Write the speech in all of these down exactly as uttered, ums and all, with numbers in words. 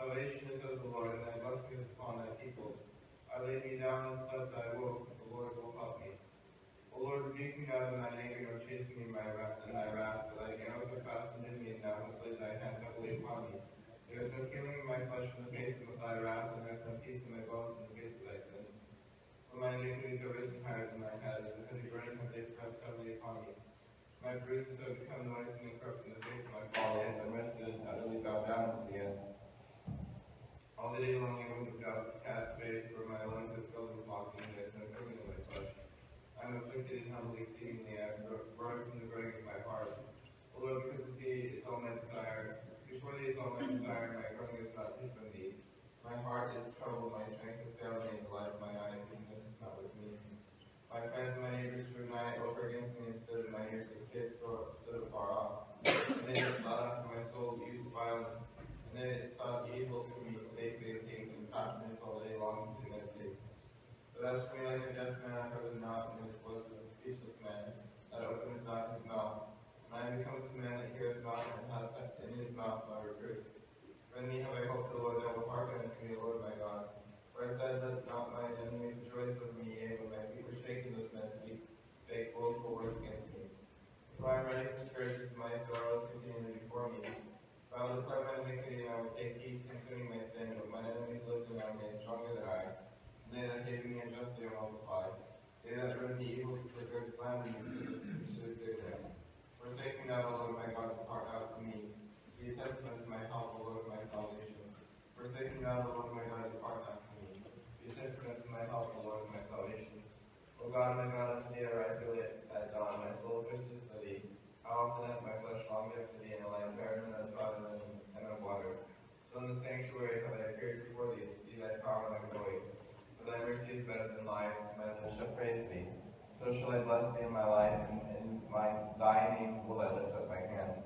Salvation is of the Lord, and thy blessing is upon thy people. I laid me down and slept, I awoke, but the Lord will help me. O Lord, rebuke me not in thine anger, nor chasten me in my wrath, in thy wrath, for thy arrows are fastened in me, and thou hast laid thy hand heavily upon me. There is no healing in my flesh in the face of thy wrath, and there is no peace in my bones in the face of thy sins. For my iniquities are risen higher than my head, as a heavy burden have they pressed heavily upon me. My bruises have become noisome and corrupt in the face of my folly, and my wretched and utterly bowed down to the end. All the day long I moved about to cast face, for my lungs have filled with mocking, and there is no covering in my flesh. I am afflicted and humbly exceedingly, I am broken from the burning of my heart. O Lord, because of thee is all my desire. Before thee is all my desire, and my groaning is not hid from thee. My heart is troubled, my strength has failed me, and the light of my eyes, and this is not with me. My friends and my neighbors drew nigh over against me, and stood in my ears as kids stood afar off. And they that sought after my soul used violence, and they that sought evils for me spake vain things, and taught me all the day long to meditate. But as for me, like a deaf man, I heard not, and was as a speechless man, that openeth not his mouth. And I am become as a man that heareth not, and hath in his mouth my reproofs. For in thee have I hoped, O Lord, that will hearken unto me, O Lord my God. For I said, let not mine enemies rejoice over me, yea, when my feet were shaken, those men speak, spake boastful words against me. For I am ready for scourges, and my sorrows continually before me. For I will declare my iniquity, and I will take heed concerning my sin, but mine enemies lived around me, stronger than I. And they that hated me unjustly are multiplied. They that run me evil for good slander me, pursued goodness. Forsake me not, O Lord my God, depart out from me. Be attentive unto my help, O Lord my salvation. Forsake me not, O Lord my God, depart not from me. Be attentive unto my help, O Lord my salvation. O God, my God, unto thee I rise early at dawn. My soul thirsteth for thee. How often hath my flesh longed after thee in a land barren and untrodden and of water. So in the sanctuary have I appeared before thee to see thy power and thy glory. For thy mercy is better than life, and my lips shall praise thee. So shall I bless thee in my life, and in my thy name will I lift up my hands.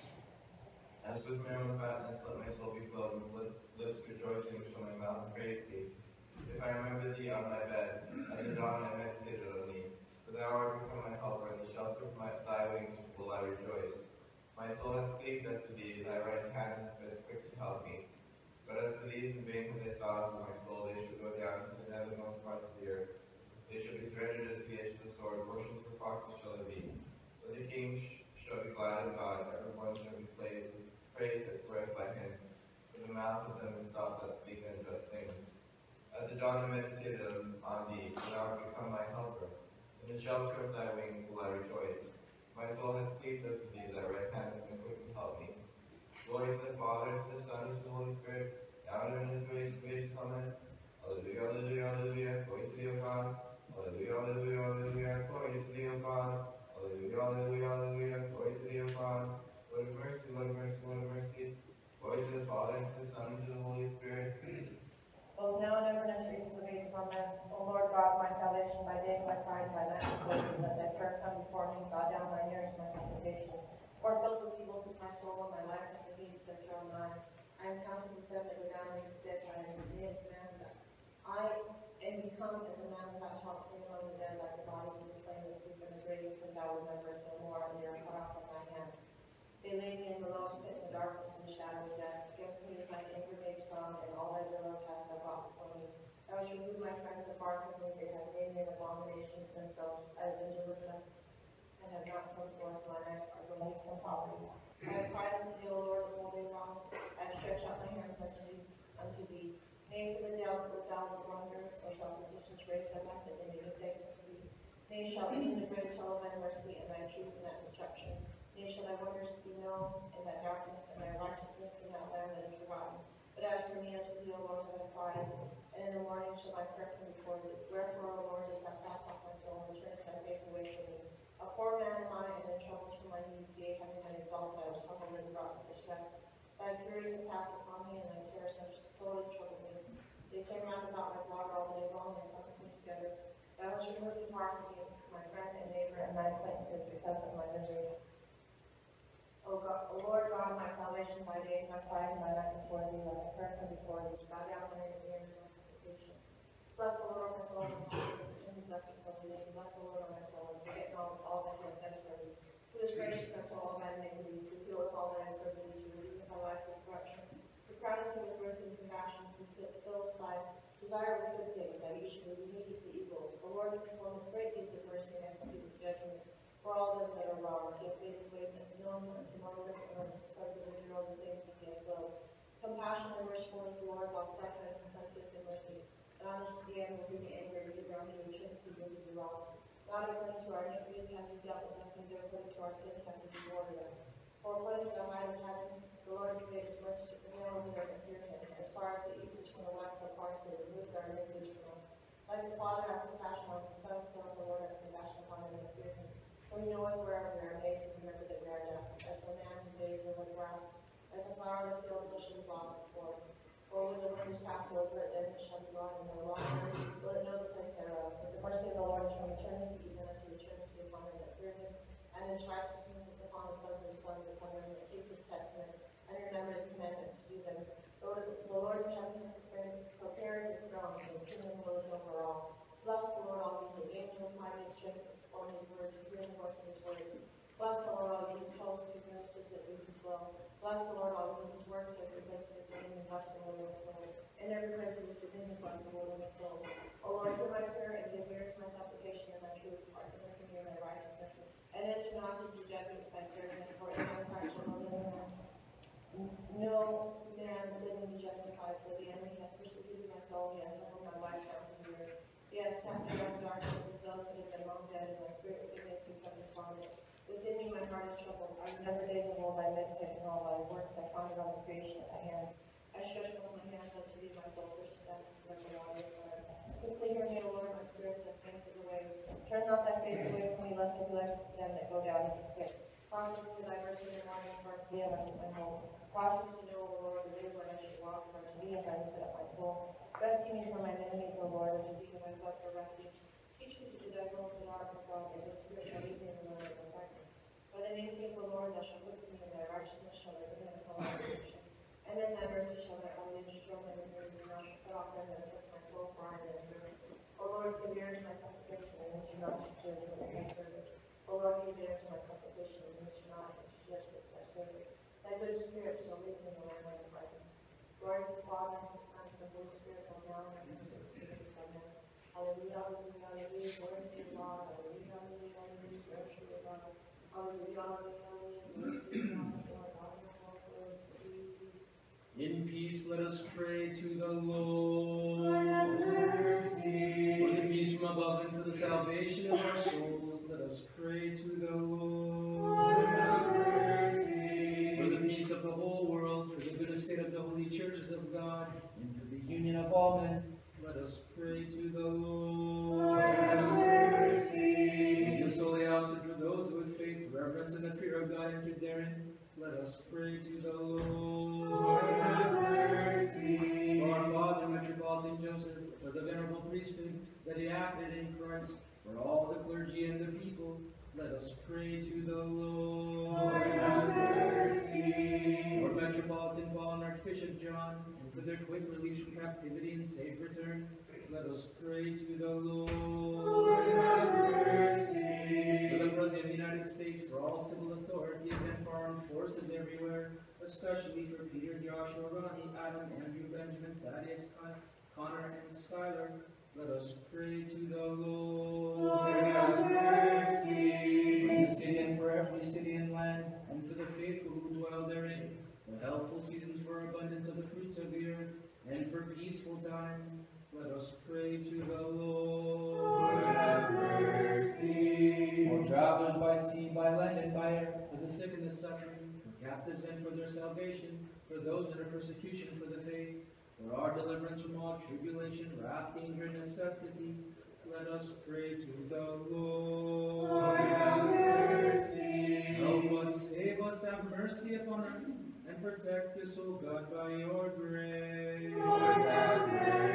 As with marrow and fatness, let my soul be filled, with lips rejoicing shall my mouth praise thee. If I remember thee on my bed, at the dawn I meditated on thee. For thou art become my helper, and the shelter of my thy wings will I rejoice. My soul hath cleaved unto thee, thy right hand hath been quick to help me. But as for these, in vain have they sought after my soul, they shall go down to the nethermost parts of the earth. They shall be surrendered at the edge of the sword, portions for foxes shall they be. But the king sh shall be glad in God, every one shall be praised, praised that sweareth by him. For the mouth of them is stopped that speak unjust things. At the dawn I meditated on thee, for thou art become my helper. In the shelter of thy wings will I rejoice. My soul hath cleaved unto thee, thy right hand hath been quick to help me. Glory to the Father, to the Son, and to the Holy Spirit, now and in his ways, ways, amen. Alleluia, alleluia, alleluia, glory to thee, O God. Alleluia, alleluia, alleluia, glory to thee, O God. Alleluia, alleluia, alleluia, glory to thee, O God. Lord of mercy, Lord of mercy, Lord of mercy. Glory to the Father, and to the Son, and to the Holy Spirit. Both now and ever and ever, ages of ages, amen. O Lord God, my salvation, by day, my pride, my night, let thy prayer come before me, bow down my ears, my supplication. For filled with evils is my soul, and my life is the gates that draw nigh. I am counted with them that go down into the dead, I am dead man. I am become as a man without help, from among the dead, like the bodies of the slain that sleep in the grave, and thou rememberest no more, and they are cut off from thy hand. They laid me in the lowest pit in the darkness and the shadow of death. Against me is my anger made strong, and all thy billows hast thou brought before me. Thou hast removed my friends afar from me, they have made me an abomination to themselves. I have been delivered and have not come forth, my eyes are relieved from poverty. I have cried unto thee, O Lord, the whole day long. I have stretched out my hands unto thee. Unto thee. Nay, for the day wilt thou the wonders, or shall physicians raise them up, that they may give thanks unto thee. Nay, shall even the great tell of thy mercy, and thy truth in that destruction. Nay, shall thy wonders be known in that darkness, and thy righteousness in that land that is forgotten. But as for me, unto thee, O Lord, have I cried, and in the morning shall my prayer come before thee. Wherefore, O Lord, dost thou cast off my soul, and turn thy face away from me? A poor man am I, and in troubles from my youth, yea, having been exalted, I was humbled and brought to distress. Thy furies have passed upon me, and thy terrors have sorely troubled me. They came round about my blood all day long, and compassed me together. Thou hast removed far from me, my friend and neighbor, and my acquaintances, because of my misery. O God, O Lord God, my salvation, by day, my pride, and my night before thee, let my prayer come before thee. Bow down my ear and my supplication. Bless the Lord, my soul, and bless his holy name. Bless the Lord, my soul, and forget not all that he hath done for thee. Who is gracious unto all thy iniquities, who healeth all thy infirmities, who redeemeth thy life from corruption, who crowneth thee with birth and For all them that are wrong, he hath made his ways known unto Moses and unto the sons of Israel the things that he hath willed. Compassion and merciful is the Lord, long suffering and plenteous in mercy. And on us the end will be the anger, the ground he will turn to do to the wrong. Not according to our iniquities have he dealt with us, and according to our sins have he rewarded us. For according to the height of heaven, the Lord has made his mercy to prevail over them that fear him. As far as the east is from the west, so far as he removed our iniquities from us. Like the Father has compassion on the Son, so the Lord has compassion upon them that fear him. For he knoweth wherever we are made, and remember that we are dust. As the man whose days are like grass, as a flower of the field, so shall be blossom before. For when the winds pass over it, then it shall be gone, and no longer will it know the place thereof. But the mercy of the Lord is from eternity, even unto eternity upon them that fear him, and his righteousness is upon the sons and sons upon them that keep his testament, and remember his commandments to do them. Lord, the Lord in heaven hath prepared his throne, and his kingdom will be over all. Bless the Lord, all ye his angels, mighty and strength for his word, to hear the voice of his words. Bless the Lord, all ye his hosts, his ministers that do his will. Bless the Lord, all ye his works, every place of his name, and bless the Lord of his soul. In every place of his dominion, bless the Lord of his soul. O Lord, hear my prayer, and give ear to my supplication, and my truth, hearken unto me, and my righteousness. And enter not into judgment with thy servant, for in thy sight shall no living man, no man living be justified, for the enemy hath persecuted my soul, he hath humbled my life down to the earth. He hath kept me out of darkness, as those that have been long dead, and my spirit within me become despondent. Within me my heart is troubled. I remember days of old, I meditate on all thy works, I ponder on the creation of thy hands. I stretch forth my hands unto thee, my soul thirsteth after thee, like the waters. Quickly hear me, O Lord, my spirit hath fainted away. Turn not thy face away from me, lest I be like them that go down into the pit. Prosper me thy mercy and morning, for unto thee I lift my hope. Prosper me to know, O Lord, the way where I should walk, for unto thee as I lift up my soul. Rescue me from my enemies, O Lord, and to thee whom I fled for refuge. Teach me to do thy will, for thou art my God, and the Spirit shall lead me in the way of thy darkness. By the name's sake, O Lord, thou shalt look to me, and thy righteousness shall live in thy salvation. And in thy mercy shall thy holy destroy my enemies, and thou shalt cut off them that search my soul, for I am thy servant. O Lord, give ear to my supplication, and enter not into judgment with thy servant. O Lord, give ear to my supplication, and enter not into judgment with thy servant. Thy good spirit shall lead me in the way of thy righteousness. Glory to the Father, and to the Son, and to the Holy Spirit, both now and forever. Amen. Hallelujah, hallelujah, hallelujah, glory to God. Hallelujah, hallelujah, hallelujah, glory to God. Hallelujah, hallelujah, hallelujah, glory to God. In peace, let us pray to the Lord. Lord, have mercy. For the peace from above and for the salvation of our souls, let us pray to the Lord. Lord, have mercy. For the peace of the whole world, for the good estate of the holy churches of God, and for the union of all men, let us pray to the Lord. Lord, have mercy. For this holy house and for those who with faith, reverence, and the fear of God entered therein, let us pray to the Lord. Lord, have mercy. For our Father, Metropolitan Joseph, for the venerable priesthood that he acted in Christ, for all the clergy and the people, let us pray to the Lord. Lord, have mercy. For Metropolitan Paul and Archbishop John, and for their quick release from captivity and safe return, let us pray to the Lord. Lord, have mercy. For the President of the United States, for all civil authorities and for armed forces everywhere, especially for Peter, Joshua, Ronnie, Adam, Andrew, Benjamin, Thaddeus, Con Connor, and Skylar, let us pray to the Lord. Lord, have mercy. For the city and for every city and land, and for the faithful who dwell therein, for healthful seasons, for abundance of the fruits of the earth, and for peaceful times, let us pray to the Lord. Lord, have mercy. For travelers by sea, by land, and by air, for the sick and the suffering, for captives and for their salvation, for those under persecution for the faith, for our deliverance from all tribulation, wrath, danger, and necessity, let us pray to the Lord. Lord, have mercy. Help us, save us, have mercy upon us, and protect us, O God, by your grace. Lord, have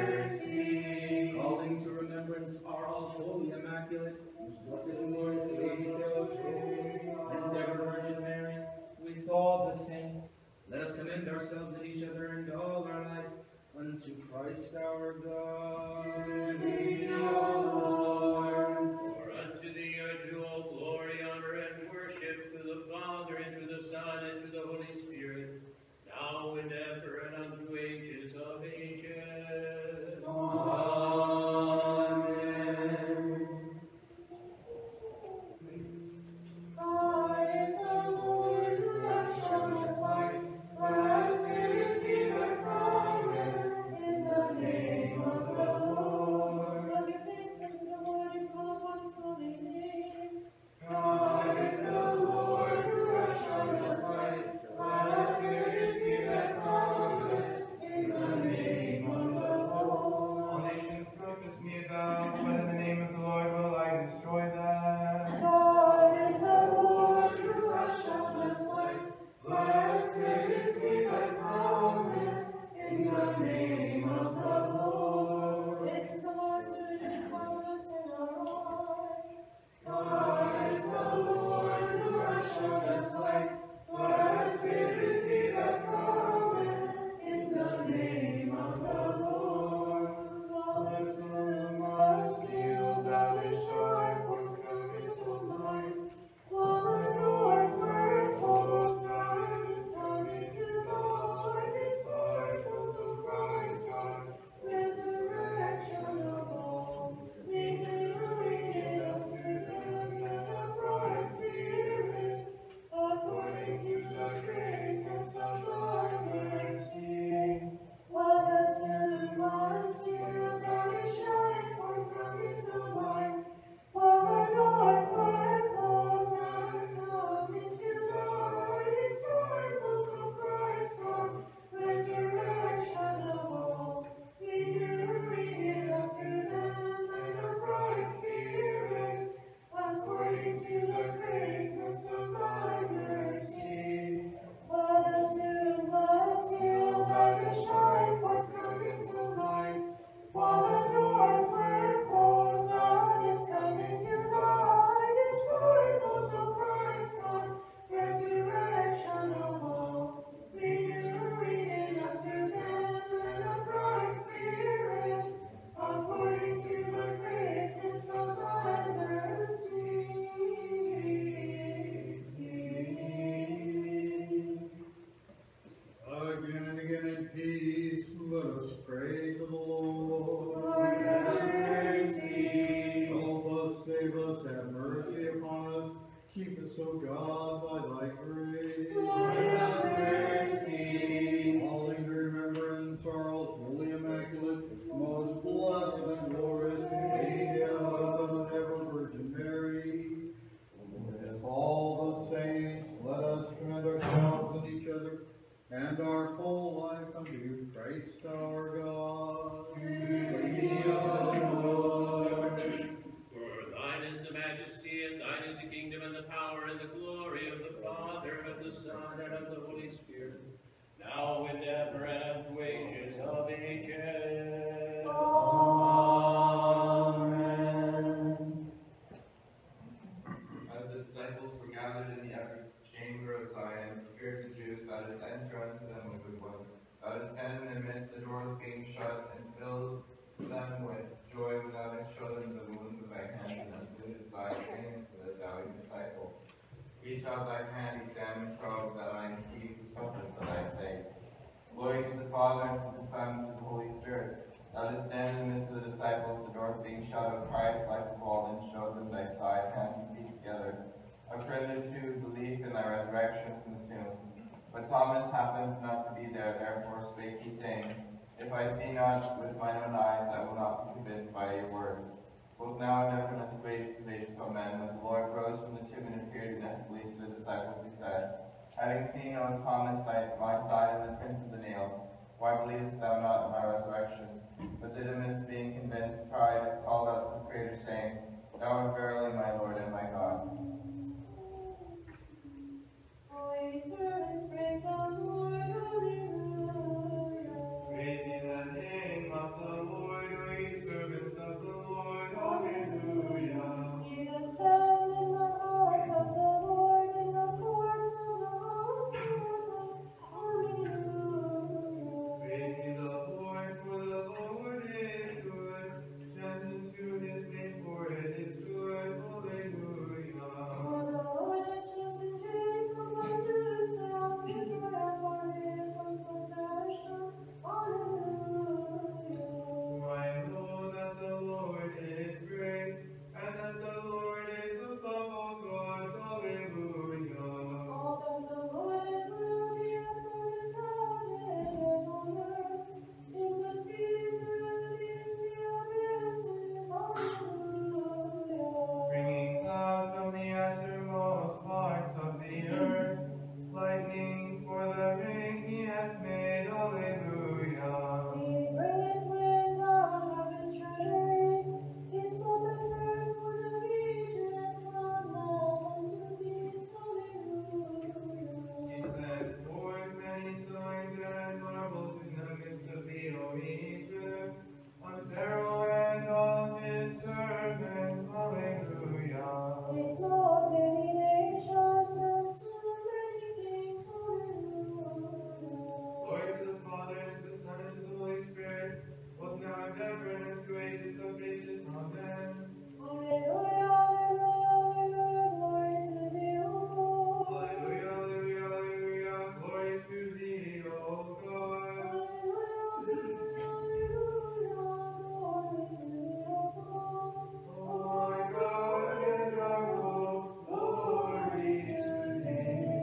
mercy. Calling to remembrance our all-holy Immaculate, whose blessed and glorious Lady Theotokos, and ever Virgin Mary, with all the saints, let us commend ourselves and each other and all our life unto Christ our God. Lead, O Lord. For unto thee are due all glory, honor, and worship, to the Father, and to the Son, and to the Holy Spirit, now and ever, and unto ages of ages. Amen. fill them with joy without it, show them the wounds of thy hands and uplifted side, saying to the doubting disciple, reach out thy hand, examine, probe, that I may keep who suffers for thy sake. Glory to the Father, and to the Son, and to the Holy Spirit. Thou didst stand in the midst of the disciples, the doors being shut, O Christ, like the vault, and showed them thy side, hands and feet together. A prelude to belief in thy resurrection from the tomb. But Thomas happened not to be there, therefore spake he, saying, if I see not with mine own eyes, I will not be convinced by your words. Both now and ever, and unto ages of ages, amen. When the Lord rose from the tomb and appeared ineffably to the disciples, he said, having seen, O Thomas, my side and the prints of the nails, why believest thou not in my resurrection? But Didymus, being convinced, cried, called out to the Creator, saying, thou art verily my Lord and my God. Holy servants, praise the Lord, hallelujah. Praise ye the name of the Lord, O ye servants of the Lord, hallelujah. Ye that stand in the house of the Lord, in the courts of the house of the Lord, hallelujah. Praise ye the Lord, for the Lord is good. Stand into his name, for it is good, hallelujah. For the Lord hath chosen Jacob unto himself, Israel for his own possession, hallelujah. For I know that the Lord is great, and that the Lord is above all gods, hallelujah. All that the Lord hath ruled, he hath ruled heaven and on earth, in the seas and in the abysses, hallelujah. Bringing clouds from the uttermost parts of the earth, lightnings for the rain he hath made, hallelujah. He bringeth winds out of his treasuries, he smote the firstborn of Egypt, and taught them unto peace, hallelujah. He sent forth many signs and marvels in the midst of thee, O Egypt, on Pharaoh and all his servants, hallelujah. He smote many nations, and slew many kings, hallelujah. Glory to the Father, and to the Son, and to the Holy Spirit, both now and ever, and unto ages of ages, amen. Hallelujah, hallelujah, glory to thee, O Lord. Hallelujah, hallelujah, hallelujah, glory to thee, O God. Hallelujah, hallelujah, glory to thee, O God. O my God and our hope, glory to thee.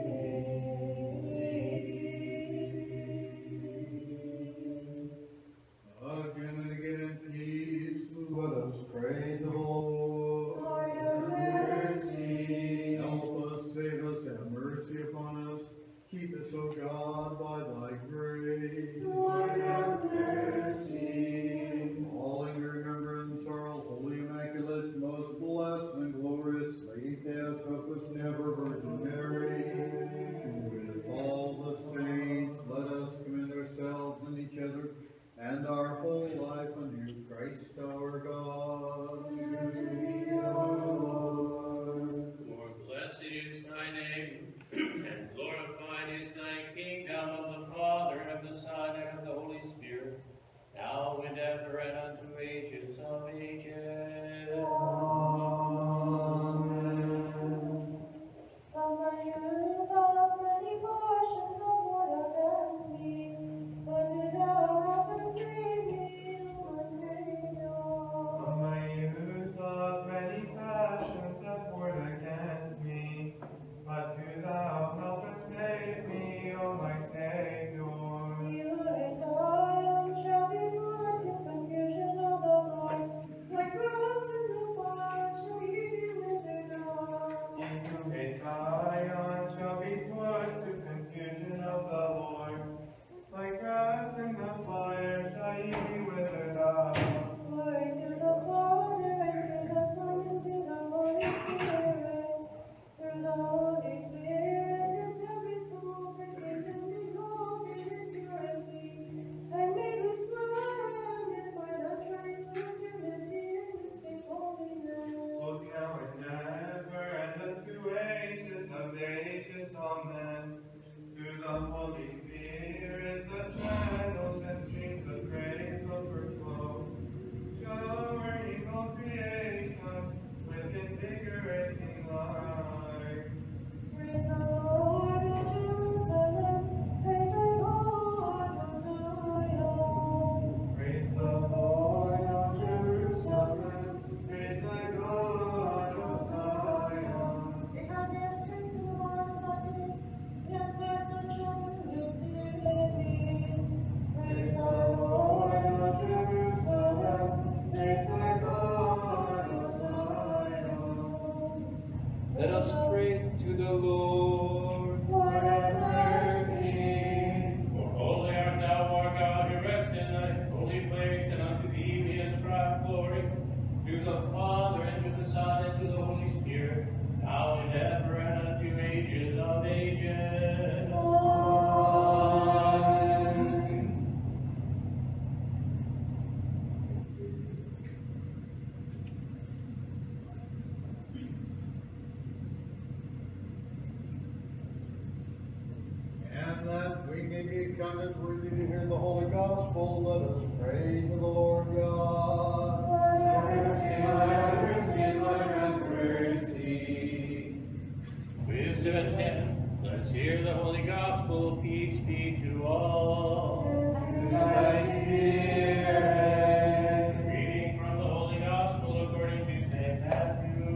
Again and again in peace, let us pray to the Lord. Lord, have mercy. Help us, save us, have mercy upon us. Keep us, O God, by thy grace. Lord, have mercy. Calling to remembrance our holy, immaculate, most blessed, and glorious Lady Theotokos and ever Virgin Mary. With all the saints, let us commend ourselves and each other and our whole life unto Christ our God. For blessed is thy name, and glorified is thy kingdom, of the Father, and of the Son, and of the Holy Spirit, now and ever, and unto ages of ages. From the youth of many portions of water and sea, when did thou have conceived me, O my Savior? From my the Father, and to the Son, and to the Holy Spirit, now and ever, and unto ages of ages. Amen. And that we may be counted worthy to hear the Holy Gospel, let us pray to the Lord God. Wisdom and heaven, let's hear the Holy Gospel. Peace be to all. Reading from the Holy Gospel according to Saint Matthew.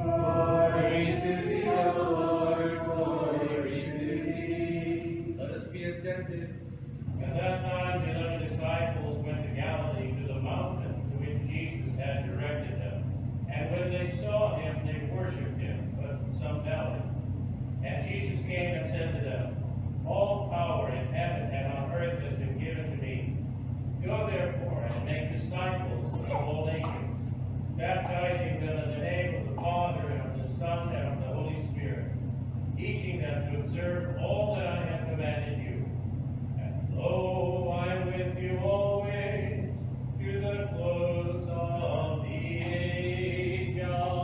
Glory to thee, O Lord, glory to thee. Let us be attentive. At that time the eleven disciples went to Galilee to the mountain to which Jesus had directed them. And when they saw him, they worshipped him, but some doubted. And Jesus came and said to them, all power in heaven and on earth has been given to me. Go therefore and make disciples of all nations, baptizing them in the name of the Father and of the Son and of the Holy Spirit, teaching them to observe all that I have commanded you. And lo, I am with you always to the close of the age.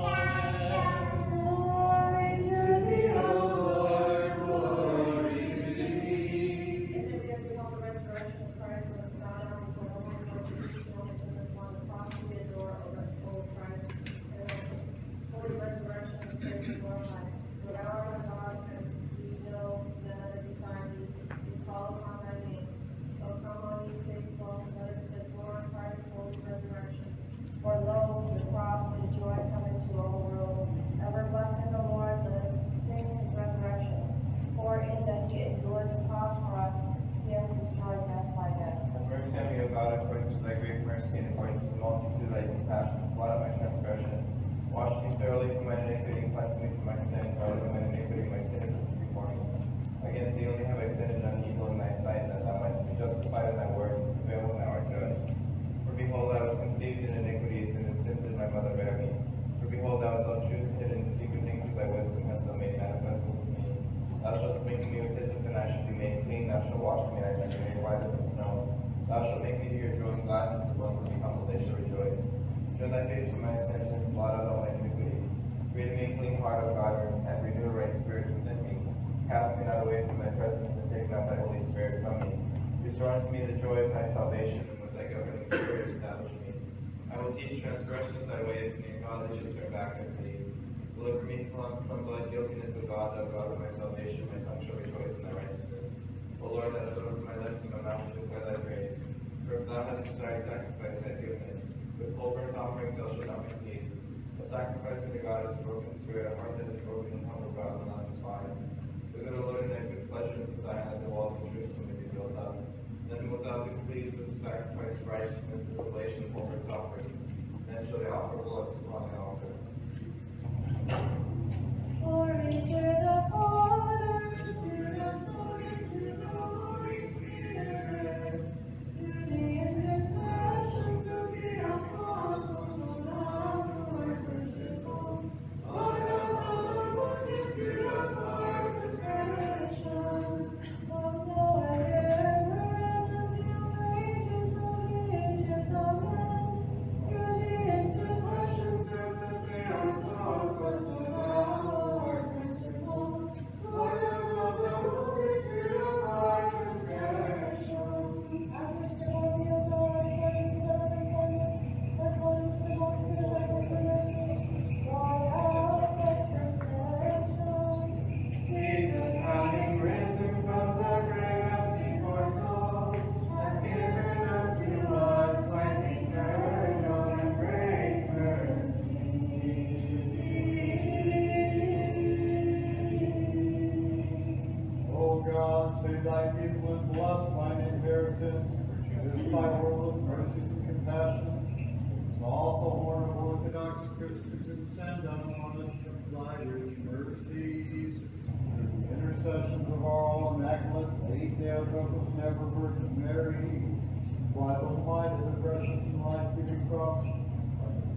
Amen. Glory to thee, O Lord, glory to thee. In the day of the resurrection of Christ, let us bow down before the Lord, Lord Jesus, Christ, and this one, the cross we adore, O Lord Christ, and the holy resurrection of faith and glorified. But our God, and we know that as we sign thee, we call upon thy name. O come on, ye faithful, let us adore Christ's holy resurrection. For lo, the cross is joy coming to all the world. Ever blessing the Lord, let us sing his resurrection. For in that he endured the cross for us, he has destroyed death by death. Have mercy on me, O God, according to thy great mercy, and according to the multitude of thy compassion. Blot out my transgression. Wash me thoroughly from my iniquity, and cleanse me from my sin. For out of my iniquity, my sin is before me. Against thee only have I sinned and done evil in thy sight, that thou mightst be justified in thy words, and prevail when thou art judged. For behold, I was conceived in iniquities, and in sins did my mother bear me. For behold, thou hast all truth hidden, the secret things of thy wisdom hast thou made manifest unto me. Thou shalt sprinkle me with hyssop, and I shall be made clean. Thou shalt wash me, and I shall be made whiter than snow. Thou shalt make me to hear joy and gladness, as one who be humble, they shall rejoice. Turn thy face from my sins, and blot out all my iniquities. Create in me a clean heart, O God, and renew a right spirit within me. Cast me not away from thy presence, and take not thy Holy Spirit from me. Restore unto me the joy of thy salvation, and with thy governing spirit establish me. I will teach transgressors thy ways, and the ungodly shall turn back unto thee. Deliver me from, from blood guiltiness, O God, thou God of my salvation. My tongue shall rejoice in thy righteousness. O Lord, thou hast opened my lips, and my mouth shall declare thy praise. For if thou hast desired sacrifice, I have given it. With whole burnt offerings thou shalt not be pleased. A sacrifice unto God is a broken spirit, a heart that is broken and humble God will not despise. Look at, O Lord, and thy good pleasure of the Zion, that the walls of Jerusalem may be built up. Then wilt thou be pleased with the sacrifice of righteousness, the oblation of whole burnt offerings. Then shall they offer blood upon the altar. Glory to the Father, to the Son, and to the Holy Spirit, to the intercessions of the apostles, O Lord, merciful, Lord of the multitude of our transgressions, from now and ever and until the ages of ages, amen. Through the intercessions of the Theotokos, O Lord, merciful, Lord of the multitude of our transgressions, as is the glory of God, according to thy kindness, according to the multitude of thy mercy, blot out thy transgressions. Jesus, having risen from the grave as he foretold, hath given unto us life eternal and great mercy. O God, save thy people and bless thine inheritance. Purchase thy world of mercies and compassions. Exalt the horn of Orthodox Christians and send down upon us thy rich mercies. Through the intercessions of our all immaculate Lady Theotokos, never Virgin Mary, by the light of the precious and life-giving cross, by the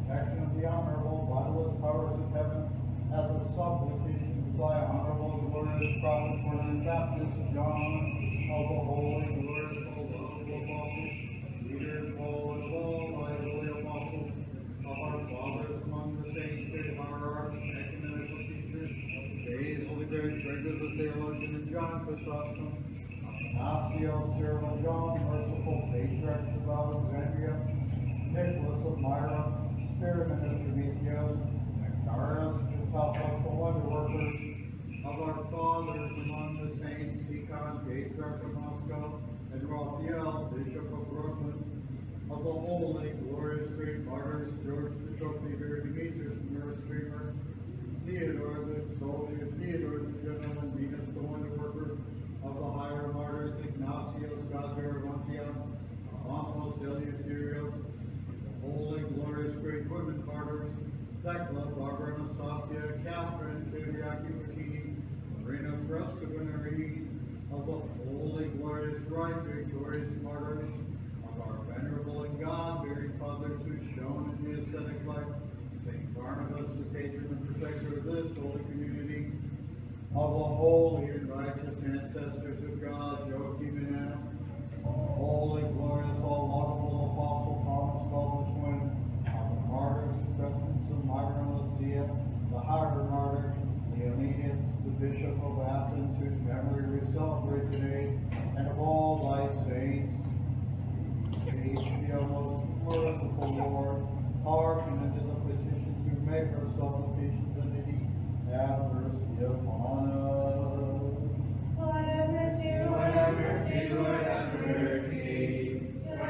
protection of the honorable, vitalist powers of heaven, at the supplication of thy honorable, glorious prophet, for the Baptist John, of the holy, glorious, all lovable apostles, Peter and Paul, and of all thy holy apostles, of our fathers among the saints, great monarchs, ecumenical teachers, Basil the Great, Gregor the theologian, and John Chrysostom, Athanasius, Cyril, and John, merciful patriarchs of Alexandria, Nicholas of Myra, Spearman of Prometheus, Nectarius, and Paphos, the wonder workers, of our fathers among the saints, Deacon, Patriarch of Moscow, and Raphael, Bishop of Brooklyn, of the holy, glorious, great martyrs, George the Trophy Bearer, Demetrius the Mirror Streamer, Theodore the soldier, Theodore the gentleman, Venus the wonder worker, of the higher martyrs, Ignatius, Godbearer, Montia, Alphonsus, Eleutherius, the holy, glorious, great women martyrs, Thecla, Barbara, Anastasia, Catherine, Kyriaki, Martini, Marina, Frescovinary, of the holy, glorious, right, victorious martyrs, of our venerable and God-bearing fathers who shone in the ascetic life, Saint Barnabas, the patron and protector of this holy community, of the holy and righteous ancestors of God, Joachim and Anna, holy, glorious, all laudable apostle Thomas called the twin, of the martyrs, Crescents of Myra and Lycia, the higher martyr, Leonidas, the bishop of Athens, whose memory we celebrate today, and of all thy saints, peace be our most merciful Lord, hearken unto the petitions who make our supplications unto thee, have mercy upon us. Lord have mercy, Lord have mercy, Lord have mercy.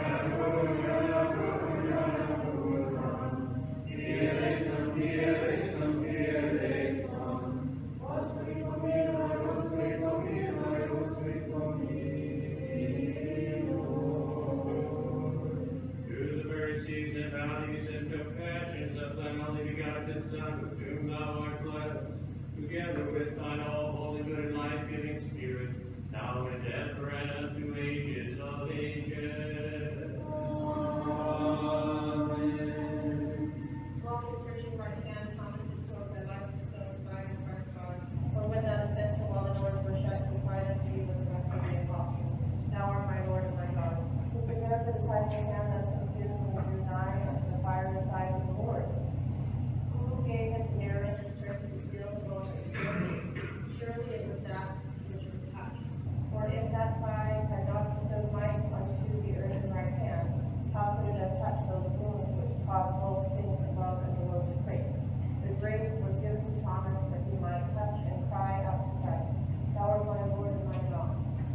Pie eleison, pie eleison, pie eleison. Ostri pomino, ostri pomino, ostri pomino. Through the mercies and bounties and compassions of thine only begotten Son, with whom thou art blessed, together with thine all holy, good, and life-giving Spirit, now and ever and unto ages of ages. Amen. Walk his Christian right hand, Thomas is told thy life is so inside of Christ God. For when thou ascended while the doors were shut, we cried unto you with the rest of the apostles. Thou art my Lord and my God, who preserved the disciples' hand that consumed when we drew nigh unto the fire and side of the Lord. Who gave him courage and strength to steel the bones of his spirit? Surely it was that which was touched. For if that side had not bestowed might unto the earth and right hand, how could it have touched those wounds which caused both things above and below to quake? The grace was given to Thomas that he might touch and cry out to Christ, Thou art my Lord and my God.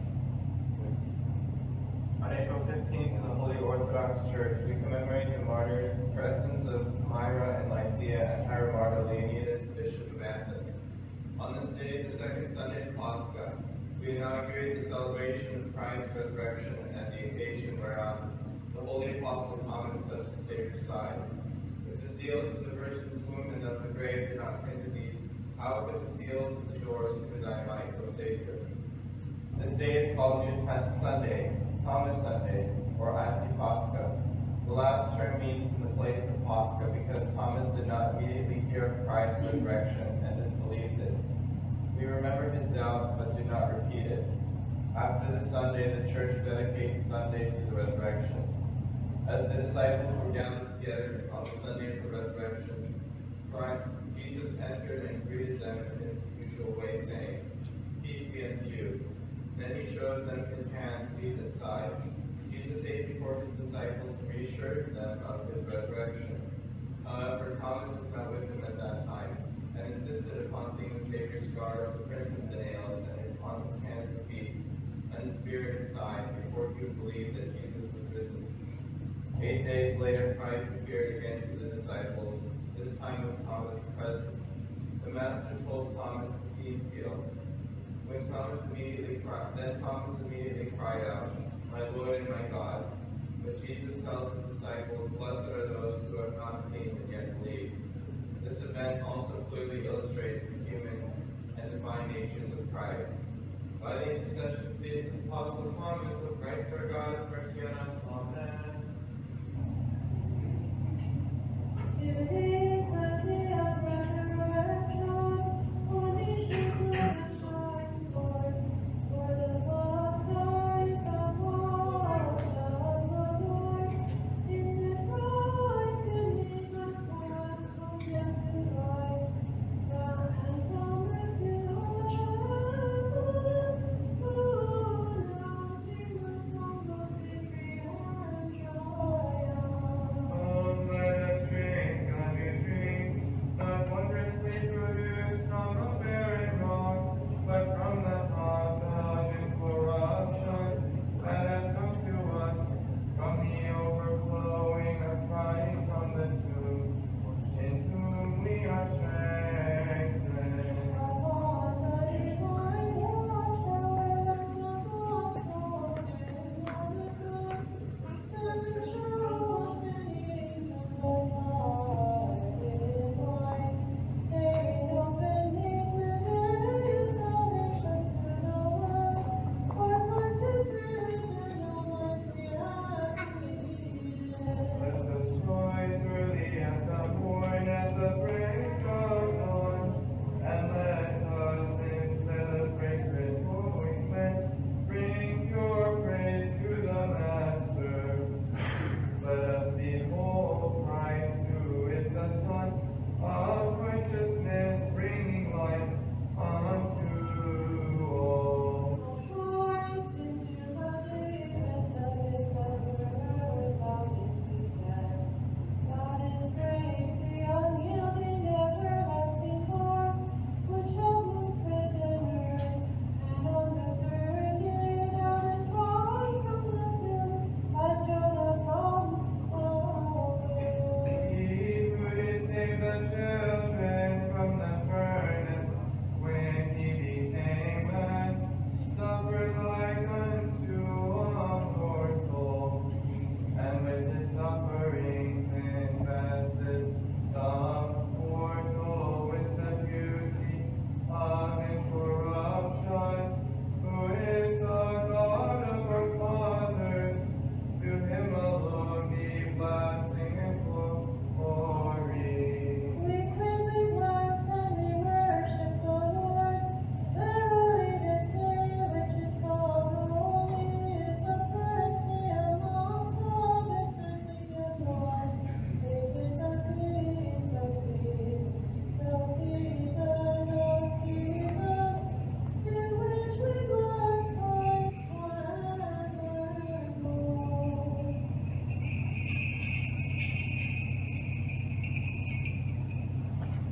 On April fifteenth, in the Holy Orthodox Church, we commemorate the martyrs, Crescents of Myra and Lycia, and higher martyr Leonidas, Bishop of Athens. On this day, the second Sunday of Pascha, we inaugurate the celebration of Christ's resurrection and the occasion whereon the Holy Apostle Thomas touched the Savior's side. If the seals of the Virgin's womb and of the grave did not hinder thee, how could the seals of the doors hinder thy might, O Savior? This day is called New Sunday, Thomas Sunday, or Antipascha. The last term means in the place of Pascha because Thomas did not immediately hear of Christ's resurrection and disbelieved it. We remember his doubt, but do not repeat it. After the Sunday, the Church dedicates Sunday to the resurrection. As the disciples were gathered together on the Sunday of the resurrection, Christ, Jesus entered and greeted them in his usual way, saying, Peace be unto you. Then he showed them his hands, feet, and side. Jesus ate before his disciples and reassured them of his resurrection. However, Thomas was not with him at that time, and insisted upon seeing the Savior's scars, the print of the nails, and upon his hands and feet, and the Spirit inside, before he would believe that Jesus was risen. Eight days later, Christ appeared again to the disciples, this time with Thomas present. The Master told Thomas to see and feel. When Thomas immediately cried, then Thomas immediately cried out, My Lord and my God. But Jesus tells his disciples, Blessed are those who have not seen and yet believe. This event also clearly illustrates the human and divine natures of Christ. By the intercession of the Apostle Thomas, of Christ our God, have mercy on us. Amen. to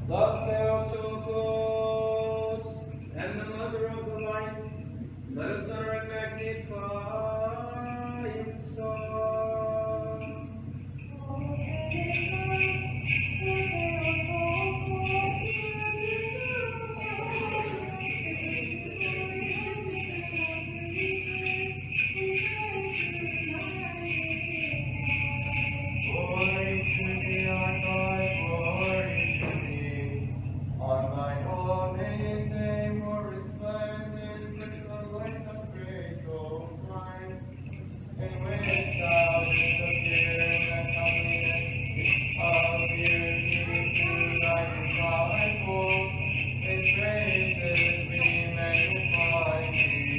the Theotokos, and the Mother of the Light, let us honor and magnify in song. Glory to thee, our God, glory to thee. On thy holy name, more resplendent with the light of grace, O Christ, in which thou didst appear in the comeliness of beauty to thy disciples. In praises we magnify thee.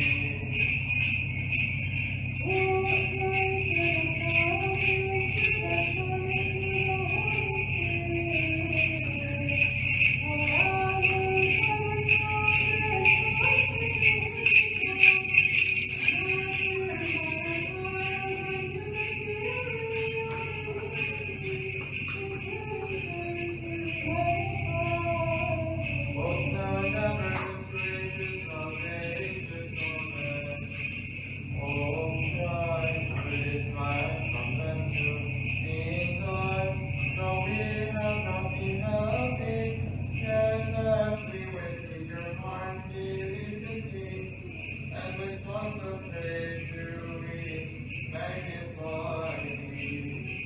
Both now and ever, in gracious of ages, Amen. O Christ, which might come unto in God, though we have not beheld thee, yet as we with eager heart believe in thee, and with songs of praise do we magnify thee.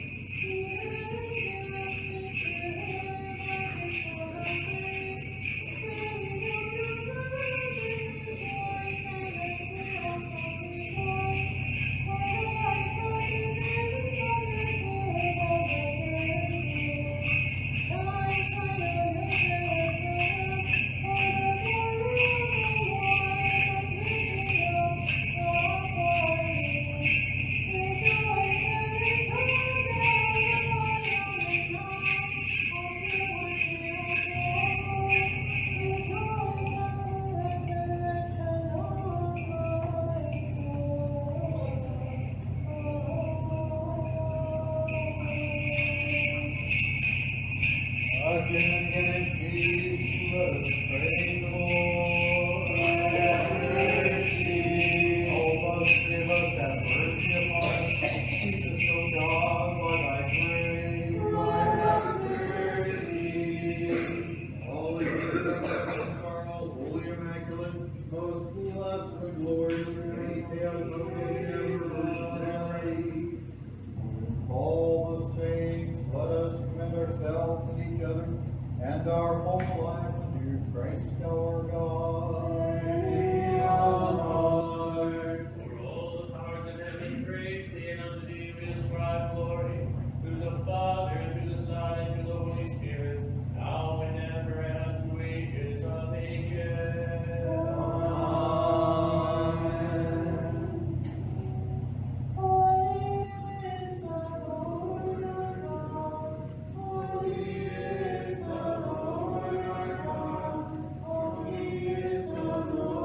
Again and again in peace, let us praise the Lord. Have mercy. Help us, save us, have mercy upon us. Keep us, O God, by thy grace. Have mercy. Holy Virgin, Carmel, Holy Immaculate, most blessed and glorious Trinity, Theotokos, ever Virgin Mary. All the saints, let us commend ourselves and each other and our whole life unto Christ our God. For all the powers of heaven praise thee, and unto thee we ascribe glory, through the Father, and through the Son, and through the Holy Spirit, now and ever, and unto ages of ages. Holy is the Lord our God, holy is the Lord our God, holy is the Lord.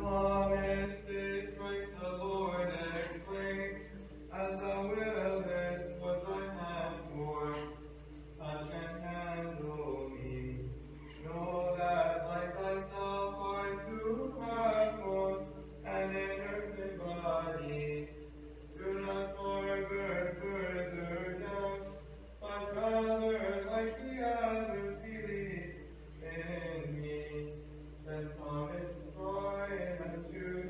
Promise it, Christ the Lord, exclaim, as thou willest, what thy hand forth, touch and handle me. Know that like thyself I too have borne an earthly body. Do not harbor further doubts, but rather like the others believe in me. Then Thomas cried unto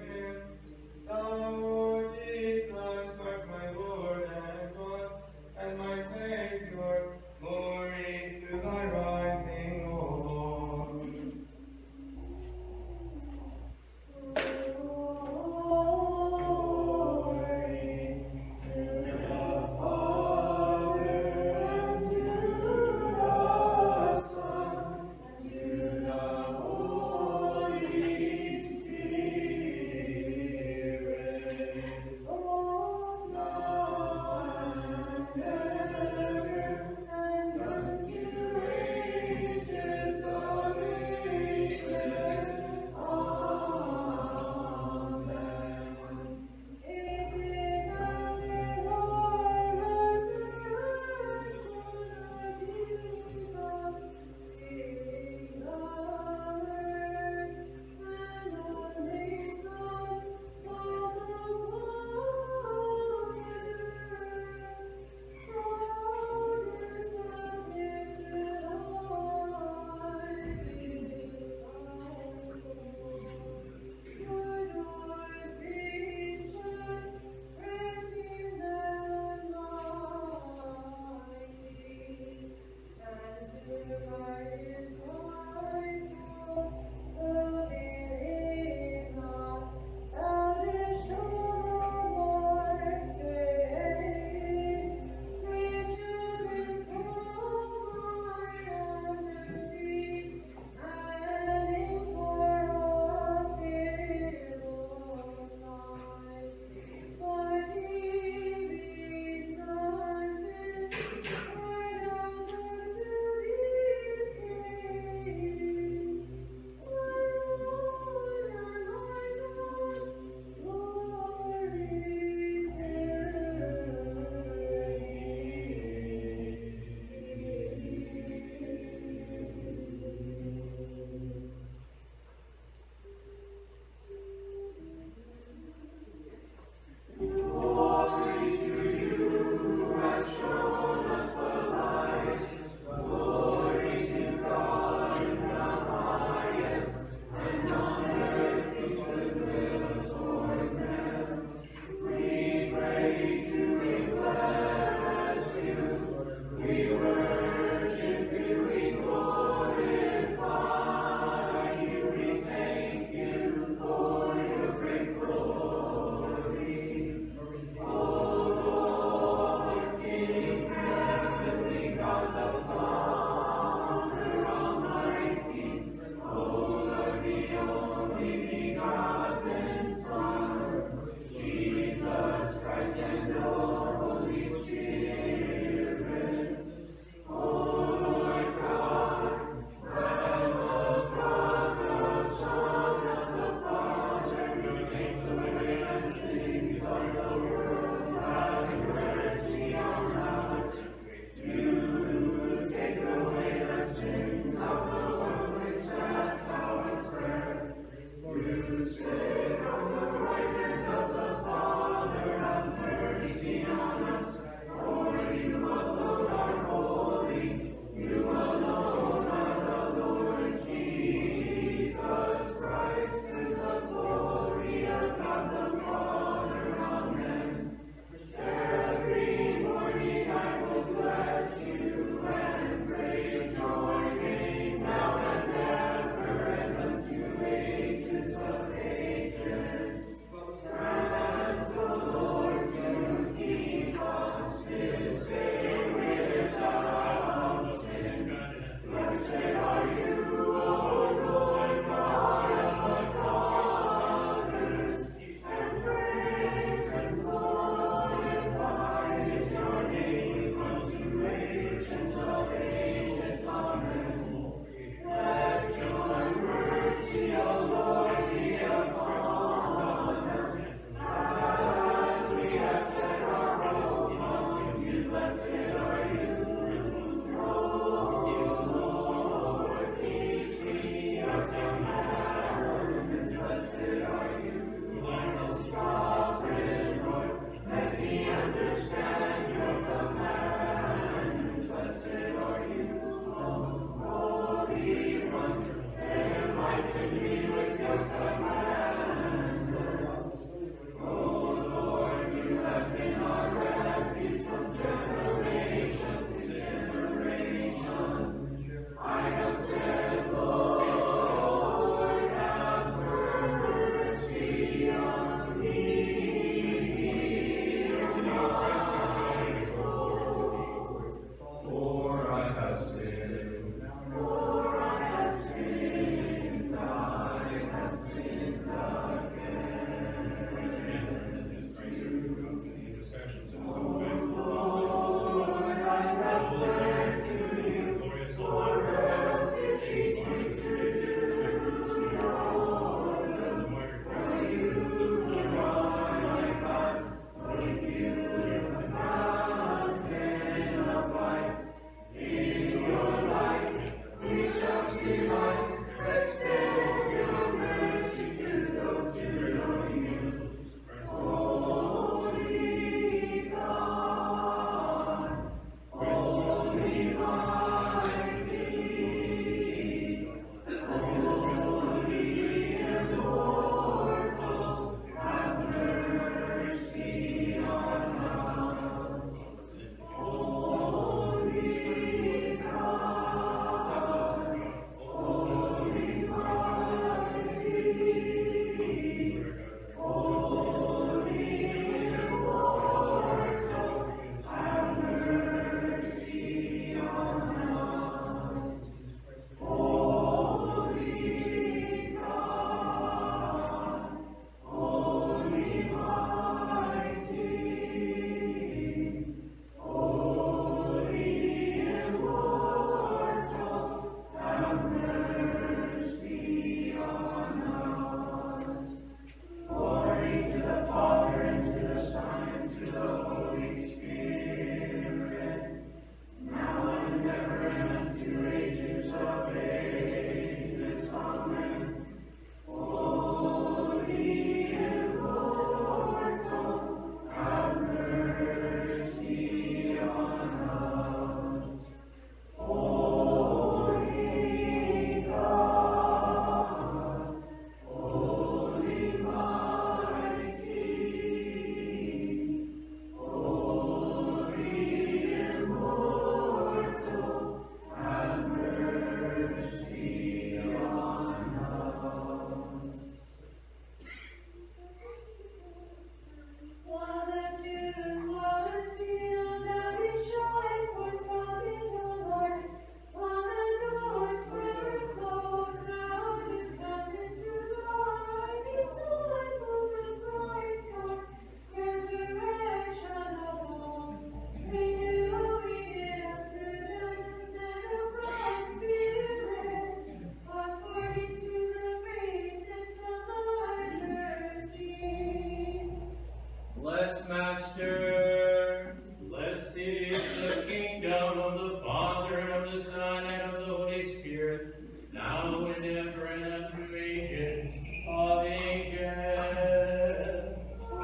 us, Master. Blessed is the kingdom of the Father, and of the Son, and of the Holy Spirit, now and ever, and unto ages of ages.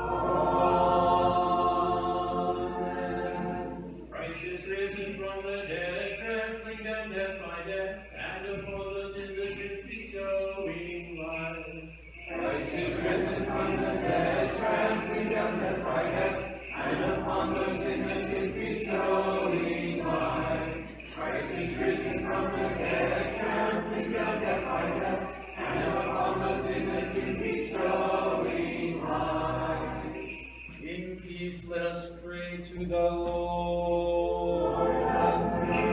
Amen. Christ is risen from the dead, trampling down death by death, and upon those in the tomb bestowing life. Christ is risen from the dead, trampling down death by death, and upon those in the tomb bestowing life. Christ is risen from the dead, trampling down death by death, and upon those in the tomb bestowing life. In peace let us pray to the Lord. Have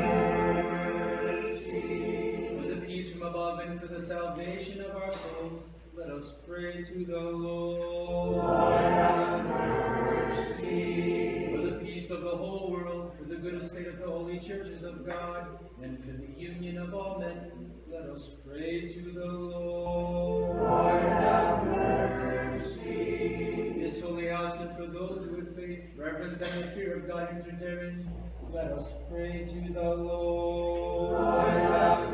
mercy. For the peace from above and for the salvation of our souls, let us pray to the Lord. Lord, have mercy. For the peace of the whole world, for the good estate of the holy churches of God, and for the union of all men, let us pray to the Lord. Lord, have mercy. This holy house, and for those who with faith, reverence, and the fear of God enter therein, let us pray to the Lord. Lord, have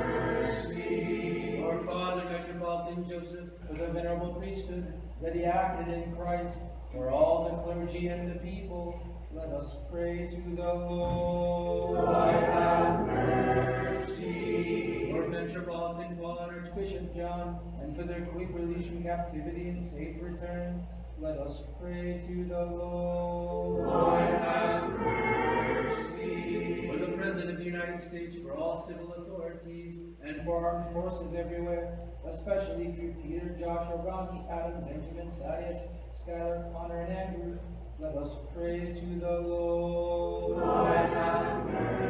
mercy. Our Father, Metropolitan Joseph, for the venerable priesthood that he acted in Christ, for all the clergy and the people, let us pray to the Lord. Lord, have mercy. For Metropolitan Paul and Archbishop John, and for their quick release from captivity and safe return, let us pray to the Lord. Lord, have mercy. For the President of the United States, for all civil authorities, and for armed forces everywhere, especially through Peter, Joshua, Ronnie, Adam, Benjamin, Thaddeus, Skylar, Connor, and Andrew, let us pray to the Lord. Lord, have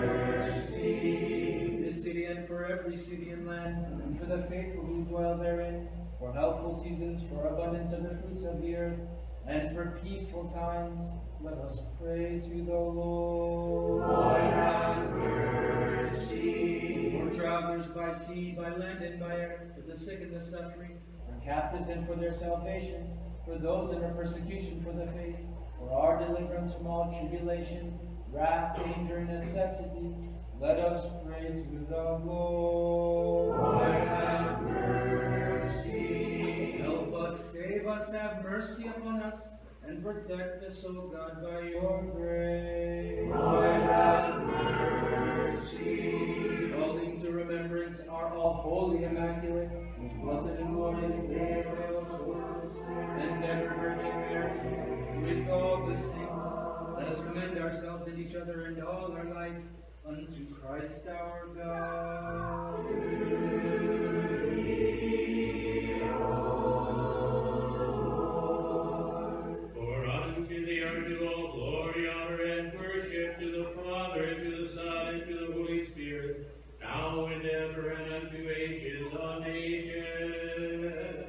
mercy. This city and for every city and land, and for the faithful who dwell therein, for healthful seasons, for abundance of the fruits of the earth, and for peaceful times, let us pray to the Lord. Lord, have mercy. For travelers by sea, by land, and by air, for the sick and the suffering, for captives and for their salvation, for those that are persecution for the faith, for our deliverance from all tribulation, wrath, danger, and necessity, let us pray to the Lord. Lord, have mercy. Help us, save us, have mercy upon us, and protect us, O God, by your grace. Lord, have mercy. Calling to remembrance our all-holy Immaculate, whose blessed and glorious name us, and ever Virgin Mary, with all the saints, let us commend ourselves and each other and all our life unto Christ our God. For unto thee are due all glory, honor, and worship, to the Father, and to the Son, and to the Holy Spirit, now and ever, and unto ages of ages.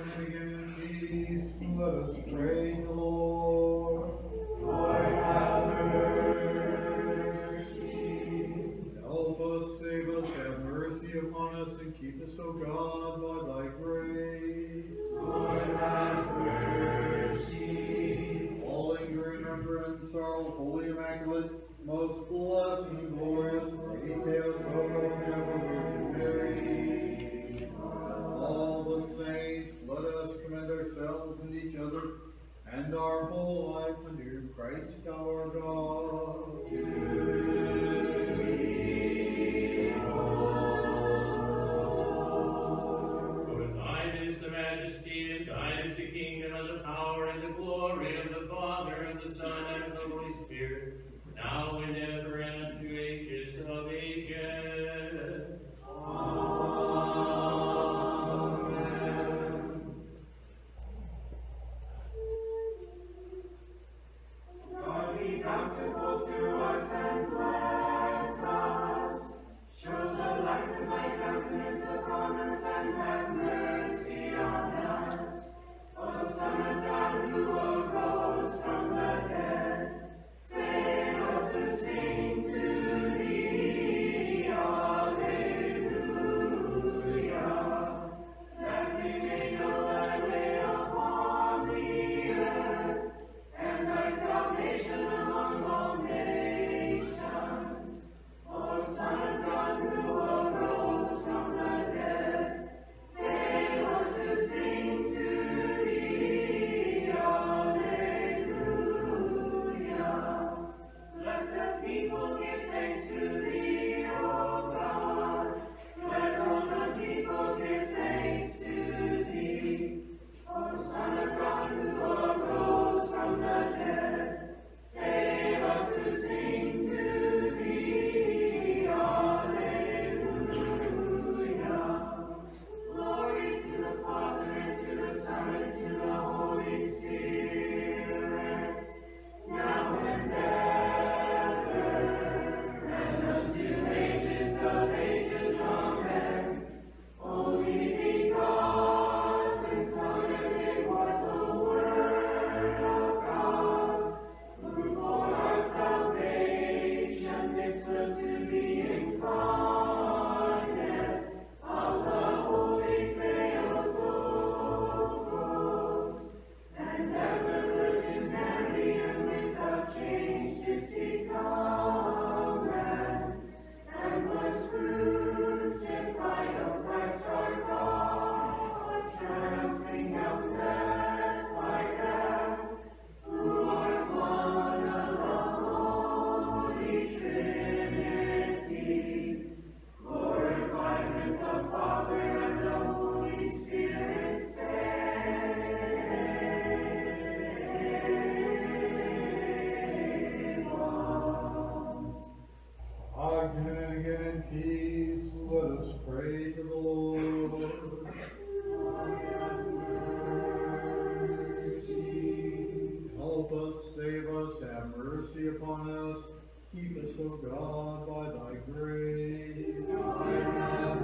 Let us pray the Lord. Lord, have Immaculate, most blessed and glorious Lady Theotokos, never Virgin Mary. All the saints, let us commend ourselves and each other and our whole life unto Christ our God. For thine is the majesty, and thine is the kingdom, and the power, and the glory of the Father, and the Son, and of the Holy Spirit, now and ever, and unto ages of ages. Amen. God be bountiful to us and bless us. Show the light of thy countenance upon us and have mercy on us. O Son of God, who arose from the dead, save us who sing to thee. Alleluia. That we may know thy way upon the earth, and thy salvation among all nations. O Son of God, who arose from the dead, save us who sing to thee. Alleluia. Let the people give thanks to thee, O God. Let all the people give thanks to thee. O Son of God, who arose from the dead, save us who sing to thee. Alleluia. Glory to the Father, and to the Son, and to the Holy Spirit, now and ever, and unto ages of ages. Amen. Only begotten Son and immortal Word of God, who for our salvation didst will to be incarnate of the Holy Theotokos, and ever Virgin Mary, and without change didst become man, and was crucified of Christ our God, trampling out death by death, who art one of the Holy Trinity, glorified with the Father and the Holy Spirit, save us. Again and again in peace, let us pray to the Lord. Lord, have mercy. Help us, save us, have mercy upon us. Keep us, O God, by thy grace. Lord, have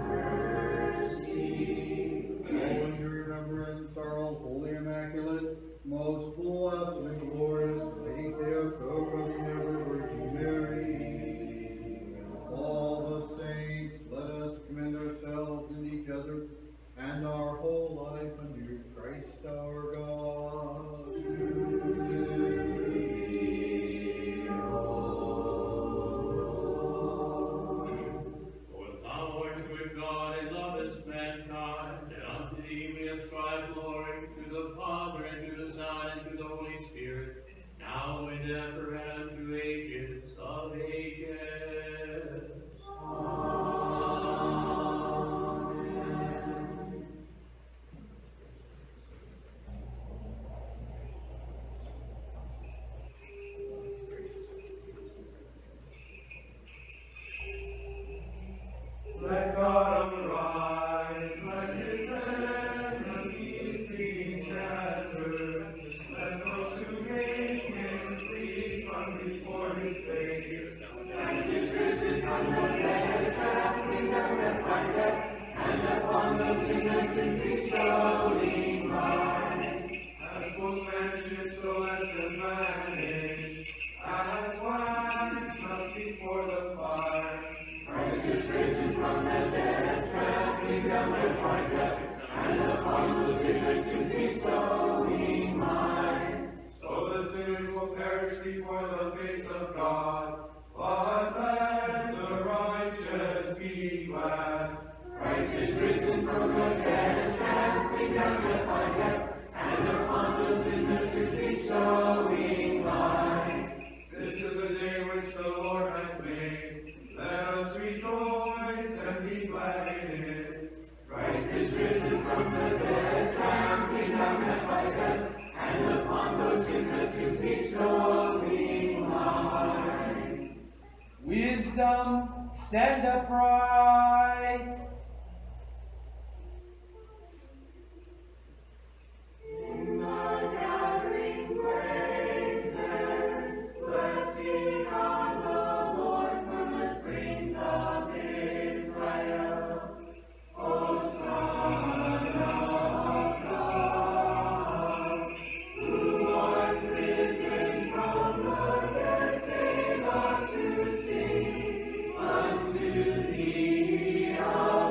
mercy. All in your remembrance, our all holy, immaculate, most blessed and glorious Lady Theotokos, never Virgin Mary. All the saints, let us commend ourselves and each other and our whole life unto Christ our God. For thou art a good God, and lovest mankind, and unto thee we ascribe glory, to the Father, and to the Son, and to the Holy Spirit, now and ever, and unto ages of ages. Let God arise, let his enemies be scattered. Let those who hate him flee from before his face. Christ is risen from the dead, trampling down death by death, and upon those in the tomb bestowing life. As both vanishes, so let them vanish. At once must before the fire. Christ is risen from the dead, trampling down death by death, and upon those in the tomb bestowing life. So the sinners will perish perish before the face of God, but let the righteous be glad. Christ is risen from the dead, trampling down upon death, and upon those in the tomb bestowing life. This is the day which the Lord has made. Let us rejoice and be glad in it. Christ is risen from the dead, trampling down upon death, and upon those in the tomb bestowing life. Wisdom, stand upright. In the gathering praises, blessing on the Lord from the springs of Israel. O Son of God, who art risen from the dead, save us to sing unto thee.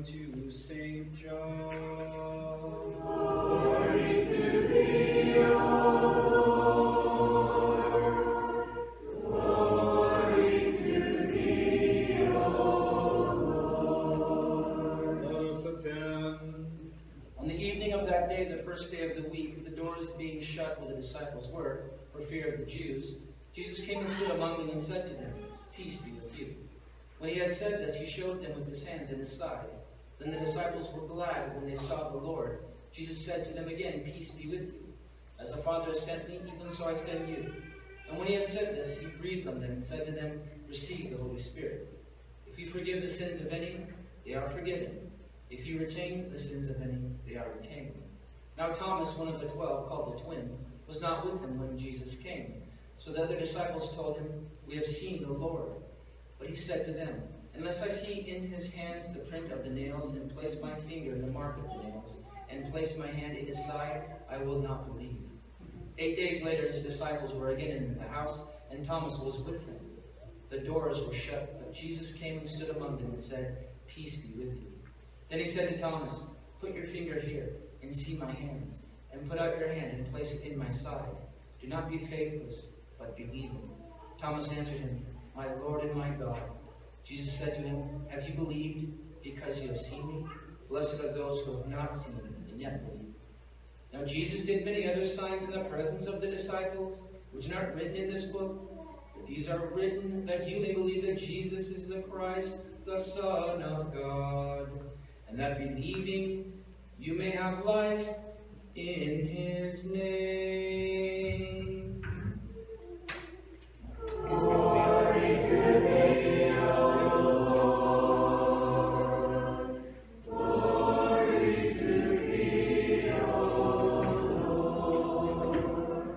to Saint John. Glory to thee, O Lord. Glory to thee, O Lord. Let us attend. On the evening of that day, the first day of the week, the doors being shut where the disciples were, for fear of the Jews, Jesus came and stood among them and said to them, Peace be with you. When he had said this, he showed them with his hands and his side. Then the disciples were glad when they saw the Lord. Jesus said to them again, Peace be with you. As the Father has sent me, even so I send you. And when he had said this, he breathed on them and said to them, Receive the Holy Spirit. If you forgive the sins of any, they are forgiven. If you retain the sins of any, they are retained. Now Thomas, one of the twelve, called the twin, was not with him when Jesus came. So the other disciples told him, We have seen the Lord. But he said to them, Unless I see in his hands the print of the nails, and place my finger in the mark of the nails, and place my hand in his side, I will not believe. Eight days later his disciples were again in the house, and Thomas was with them. The doors were shut, but Jesus came and stood among them and said, Peace be with you. Then he said to Thomas, Put your finger here, and see my hands, and put out your hand and place it in my side. Do not be faithless, but believing. Thomas answered him, My Lord and my God. Jesus said to him, Have you believed because you have seen me? Blessed are those who have not seen and yet believe. Now Jesus did many other signs in the presence of the disciples, which are not written in this book. But these are written that you may believe that Jesus is the Christ, the Son of God, and that believing you may have life in his name. Glory to thee, O Lord. Glory to thee, O Lord.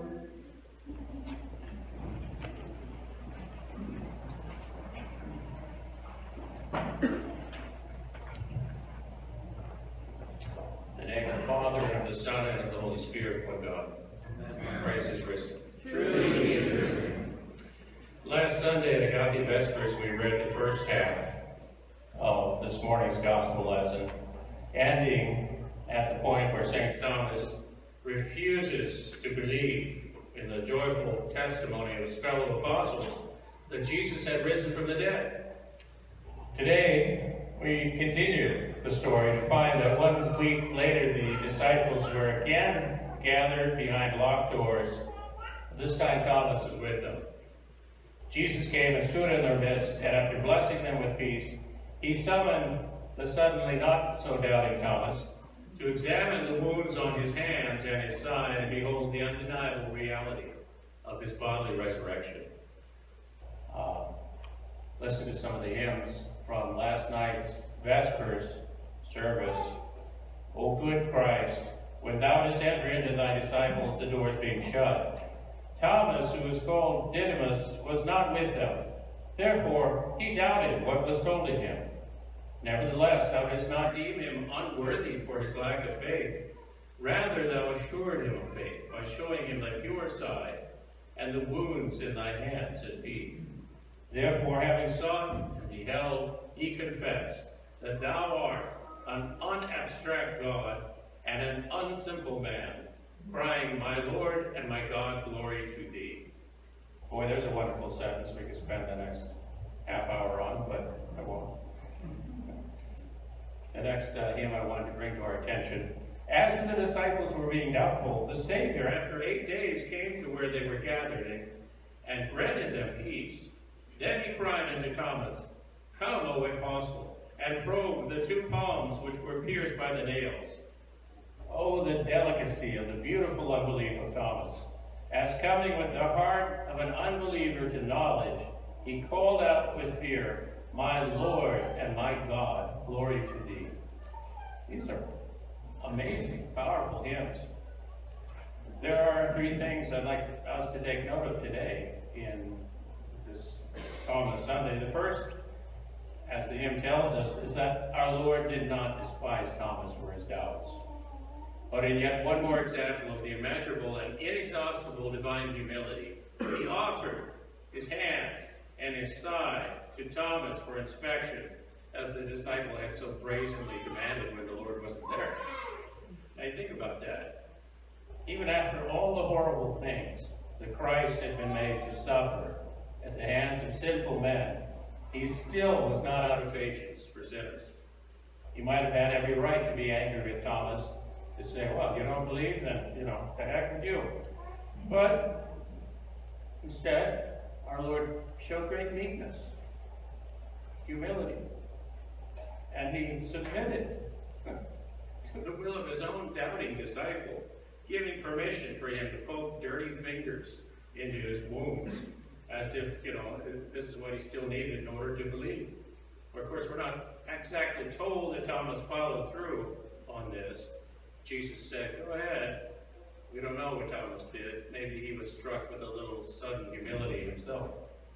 In the name of the Father, and of the Son, and of the Holy Spirit, one God. Christ is risen. Truly he is risen. Last Sunday at Agape Vespers, we read the first half of this morning's Gospel lesson, ending at the point where Saint Thomas refuses to believe in the joyful testimony of his fellow apostles that Jesus had risen from the dead. Today, we continue the story to find that one week later the disciples were again gathered behind locked doors. This time Thomas is with them. Jesus came and stood in their midst, and after blessing them with peace, he summoned the suddenly not so doubting Thomas to examine the wounds on his hands and his side and behold the undeniable reality of his bodily resurrection. Uh, listen to some of the hymns from last night's Vespers service. O good Christ, when thou didst enter into thy disciples, the doors being shut, Thomas, who was called Didymus, was not with them. Therefore he doubted what was told to him. Nevertheless, thou didst not deem him unworthy for his lack of faith. Rather, thou assured him of faith by showing him thy pure side and the wounds in thy hands and feet. Therefore, having sought and beheld, he confessed that thou art an unabstract God and an unsimple man, crying, My Lord and my God, glory to thee. Boy, there's a wonderful sentence we could spend the next half hour on, but I won't. The next uh, hymn I wanted to bring to our attention. As the disciples were being doubtful, the Savior, after eight days, came to where they were gathered and granted them peace. Then he cried unto Thomas, Come, O apostle, and probe the two palms which were pierced by the nails. Oh, the delicacy of the beautiful unbelief of Thomas. As coming with the heart of an unbeliever to knowledge, he called out with fear, My Lord and my God, glory to thee. These are amazing, powerful hymns. There are three things I'd like us to take note of today in this Thomas Sunday. The first, as the hymn tells us, is that our Lord did not despise Thomas for his doubts. But in yet one more example of the immeasurable and inexhaustible divine humility, he offered his hands and his side to Thomas for inspection, as the disciple had so brazenly demanded when the Lord wasn't there. Now you think about that. Even after all the horrible things that Christ had been made to suffer at the hands of sinful men, he still was not out of patience for sinners. He might have had every right to be angry at Thomas, to say, well, you don't believe, then, you know, the heck with you. But instead, our Lord showed great meekness, humility, and he submitted to the will of his own doubting disciple, giving permission for him to poke dirty fingers into his wounds, as if, you know, this is what he still needed in order to believe. But of course, we're not exactly told that Thomas followed through on this. Jesus said, go ahead. We don't know what Thomas did. Maybe he was struck with a little sudden humility himself.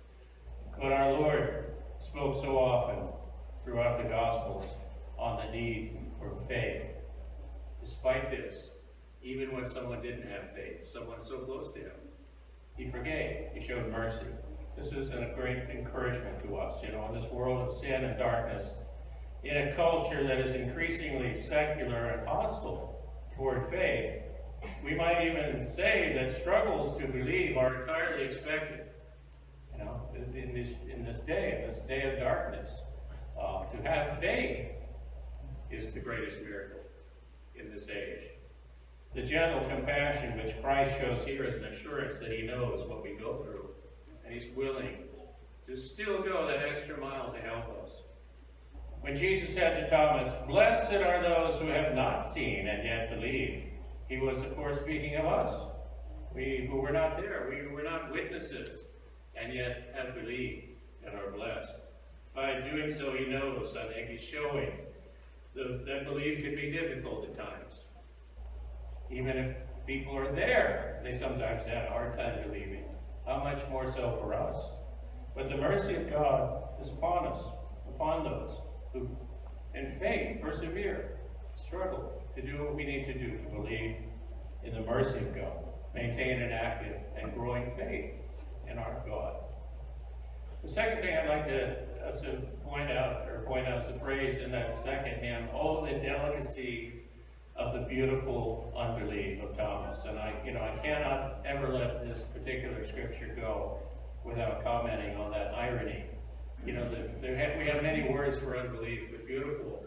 But our Lord spoke so often throughout the Gospels on the need for faith. Despite this, even when someone didn't have faith, someone so close to him, he forgave. He showed mercy. This is a great encouragement to us, you know, in this world of sin and darkness, in a culture that is increasingly secular and hostile toward faith. We might even say that struggles to believe are entirely expected. You know, in this in this day, in this day of darkness, uh, to have faith is the greatest miracle in this age. The gentle compassion which Christ shows here is an assurance that he knows what we go through, and he's willing to still go that extra mile to help us. When Jesus said to Thomas, "Blessed are those who have not seen and yet believe," he was, of course, speaking of us. We who were not there, we who were not witnesses, and yet have believed and are blessed. By doing so, he knows, I think he's showing the, that belief can be difficult at times. Even if people are there, they sometimes have a hard time believing. How much more so for us? But the mercy of God is upon us, upon those who, in faith, persevere, struggle to do what we need to do to believe in the mercy of God, maintain an active and growing faith in our God. The second thing I'd like to, us to point out, or point out, is a phrase in that second hymn, "Oh, the delicacy of the beautiful unbelief of Thomas." And I, you know, I cannot ever let this particular scripture go without commenting on that irony. You know, the, there have, we have many words for unbelief, but beautiful,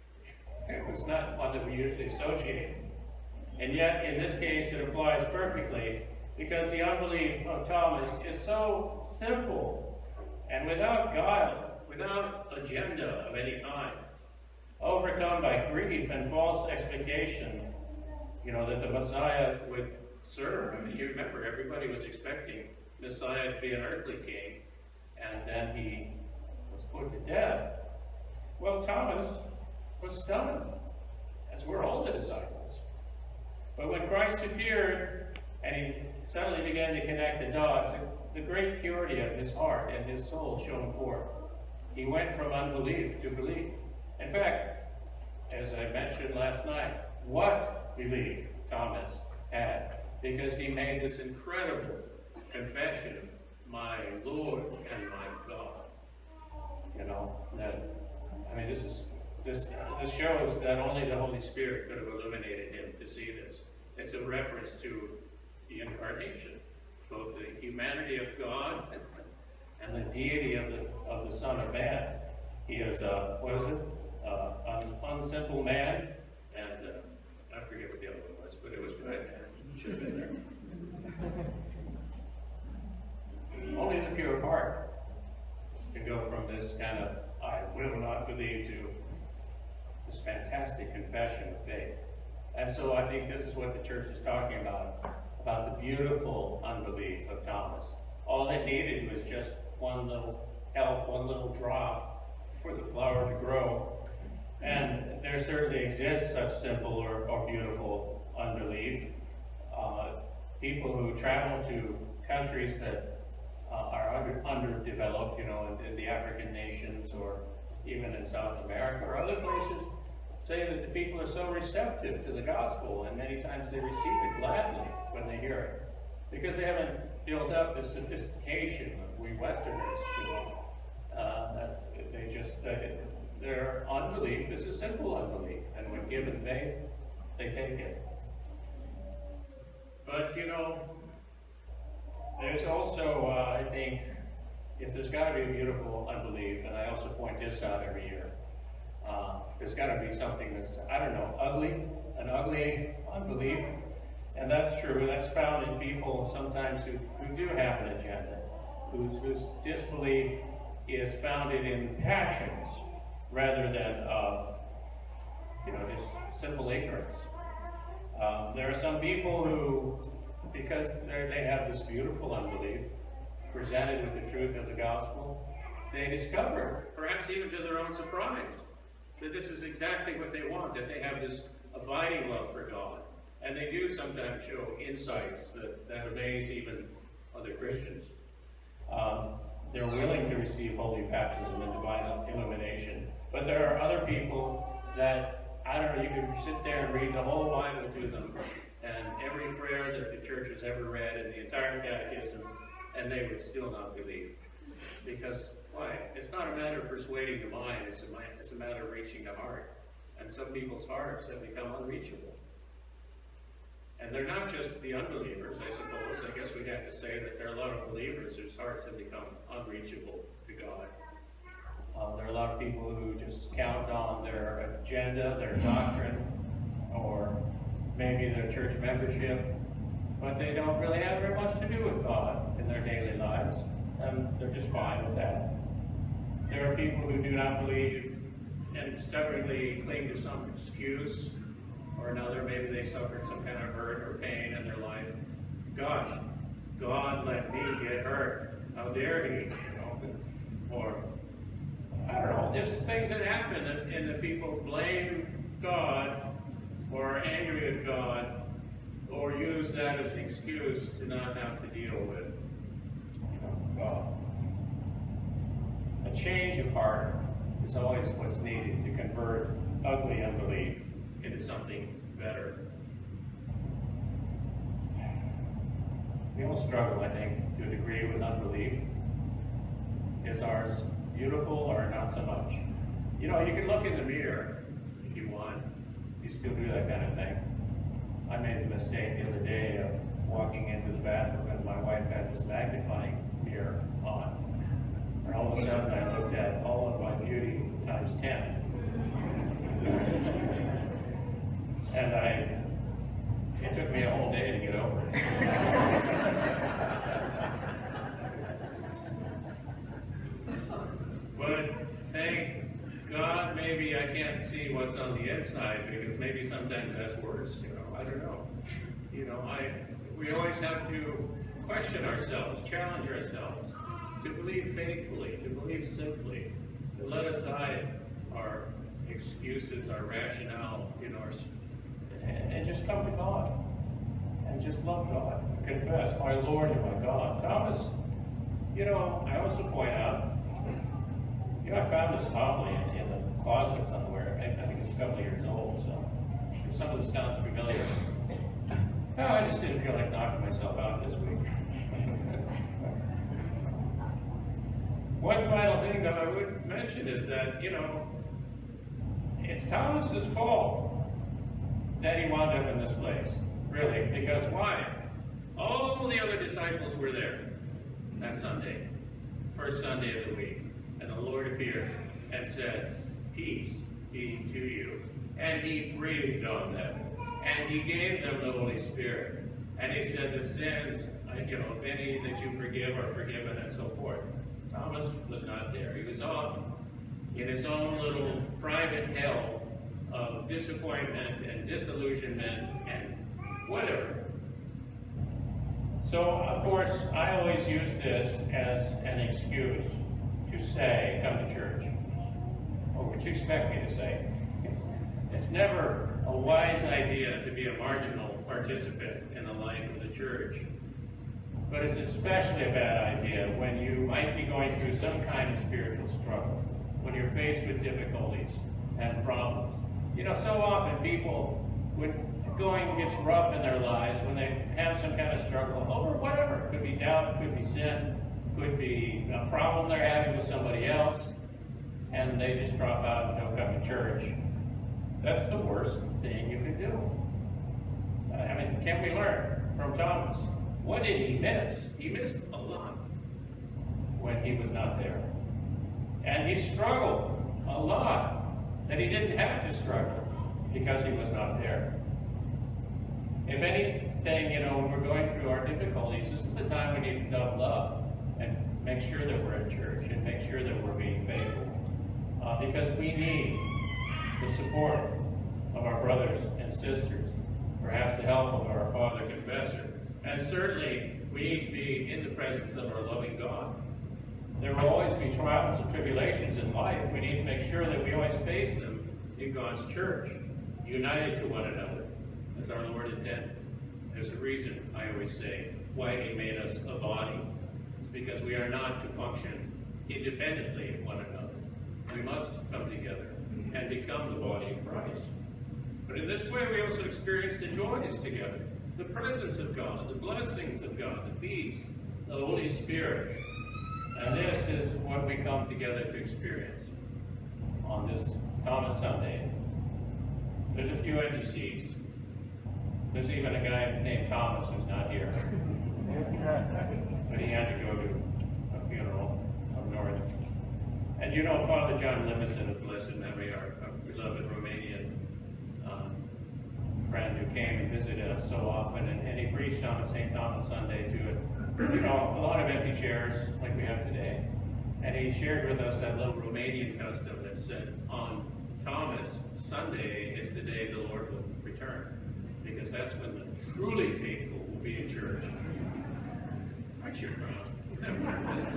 it's not one that we usually associate. And yet, in this case, it applies perfectly, because the unbelief of Thomas is so simple and without guile, without agenda of any kind, overcome by grief and false expectation, you know, that the Messiah would serve. I mean, you remember, everybody was expecting Messiah to be an earthly king, and then he was put to death. Well, Thomas was stunned, as were all the disciples. But when Christ appeared, and he suddenly began to connect the dots, the great purity of his heart and his soul shone forth. He went from unbelief to belief. In fact, as I mentioned last night, what belief Thomas had, because he made this incredible confession, "My Lord and my God." You know, that, I mean, this is this this shows that only the Holy Spirit could have illuminated him to see this. It's a reference to the incarnation, both the humanity of God and the deity of the of the Son of Man. He is a, what is it? Uh, an unsimple man, and uh, I forget what the other one was, but it was good. Should have been there. Only the pure heart can go from this kind of "I will not believe" to this fantastic confession of faith. And so I think this is what the church is talking about, about the beautiful unbelief of Thomas. All it needed was just one little help, one little drop for the flower to grow. And there certainly exists such simple or, or beautiful unbelief. Uh, people who travel to countries that uh, are under, underdeveloped, you know, in, in the African nations, or even in South America or other places, say that the people are so receptive to the gospel, and many times they receive it gladly when they hear it, because they haven't built up the sophistication of we Westerners, you know, uh, that they just, uh, their unbelief is a simple unbelief, and when given faith, they take it. But, you know, there's also, uh, I think, if there's got to be a beautiful unbelief, and I also point this out every year, uh, there's got to be something that's, I don't know, ugly, an ugly unbelief. And that's true. That's found in people sometimes who, who do have an agenda, whose, whose disbelief is founded in passions rather than, uh, you know, just simple ignorance. Um, there are some people who, because they have this beautiful unbelief, presented with the truth of the gospel, they discover, perhaps even to their own surprise, that this is exactly what they want, that they have this abiding love for God. And they do sometimes show insights that, that amaze even other Christians. Um, they're willing to receive holy baptism and divine illumination. But there are other people that, I don't know, you can sit there and read the whole Bible to them, and every prayer that the church has ever read, and the entire catechism, and they would still not believe. Because, why? It's not a matter of persuading the mind, it's a, it's a matter of reaching the heart. And some people's hearts have become unreachable. And they're not just the unbelievers, I suppose. I guess we'd have to say that there are a lot of believers whose hearts have become unreachable to God. Uh, there are a lot of people who just count on their agenda, their doctrine, or maybe their church membership, but they don't really have very much to do with God in their daily lives, and they're just fine with that. There are people who do not believe and stubbornly cling to some excuse or another. Maybe they suffered some kind of hurt or pain in their life. Gosh, God let me get hurt. How dare he? You know? Or, I don't know, just things that happen, and, and the people blame God or are angry with God or use that as an excuse to not have to deal with, you know, God. A change of heart is always what's needed to convert ugly unbelief into something better. We all struggle, I think, to a degree with unbelief. Is ours beautiful or not so much? You know, you can look in the mirror if you want. You still do that kind of thing. I made the mistake the other day of walking into the bathroom and my wife had this magnifying mirror on. And all of a sudden I looked at all of my beauty times ten. And I, it took me a whole day to get over it. But thank God maybe I can't see what's on the inside, because maybe sometimes that's worse, you know, I don't know. You know, I, we always have to question ourselves, challenge ourselves, to believe faithfully, to believe simply, to let aside our excuses, our rationale, you know, our, and, and just come to God, and just love God, confess, my Lord and my God. Thomas, you know, I also point out, you know, I found this homily in, in the closet somewhere. I, I think it's a couple of years old, so if some of this sounds familiar. No, I just didn't feel like knocking myself out this week. One final thing that I would mention is that, you know, it's Thomas's fault that he wound up in this place, really, because why? All the other disciples were there that Sunday, first Sunday of the week. And the Lord appeared and said, peace be to you. And he breathed on them. And he gave them the Holy Spirit. And he said, the sins, you know, if any that you forgive are forgiven, and so forth. Thomas was not there. He was off in his own little private hell of disappointment and disillusionment and whatever. So, of course, I always use this as an excuse to say, come to church. What would you expect me to say? It's never a wise idea to be a marginal participant in the life of the church. But it's especially a bad idea when you might be going through some kind of spiritual struggle, when you're faced with difficulties and problems. You know, so often people, when going gets rough in their lives, when they have some kind of struggle over whatever, it could be doubt, it could be sin, could be a problem they're having with somebody else, and they just drop out and don't come to church, that's the worst thing you could do. I mean, can we learn from Thomas? What did he miss? He missed a lot when he was not there. And he struggled a lot that he didn't have to struggle because he was not there. If anything, you know, when we're going through our difficulties, this is the time we need to double up and make sure that we're in church and make sure that we're being faithful. Uh, because we need the support of our brothers and sisters, perhaps the help of our Father Confessor, and certainly we need to be in the presence of our loving God. There will always be trials and tribulations in life. We need to make sure that we always face them in God's church, united to one another, as our Lord intended. There's a reason, I always say, why He made us a body. It's because we are not to function independently of one another. We must come together and become the body of Christ. But in this way, we also experience the joys together, the presence of God, the blessings of God, the peace, the Holy Spirit. And this is what we come together to experience on this Thomas Sunday. There's a few empty seats. There's even a guy named Thomas who's not here. But he had to go to a funeral up north. And you know, Father John Limison of blessed memory, our, our beloved Romanian um, friend who came and visited us so often, and, and he preached on a Saint Thomas Sunday to it. You know, a lot of empty chairs like we have today. And he shared with us that little Romanian custom that said, on Thomas Sunday is the day the Lord will return. Because that's when the truly faithful will be in church. I should pronounce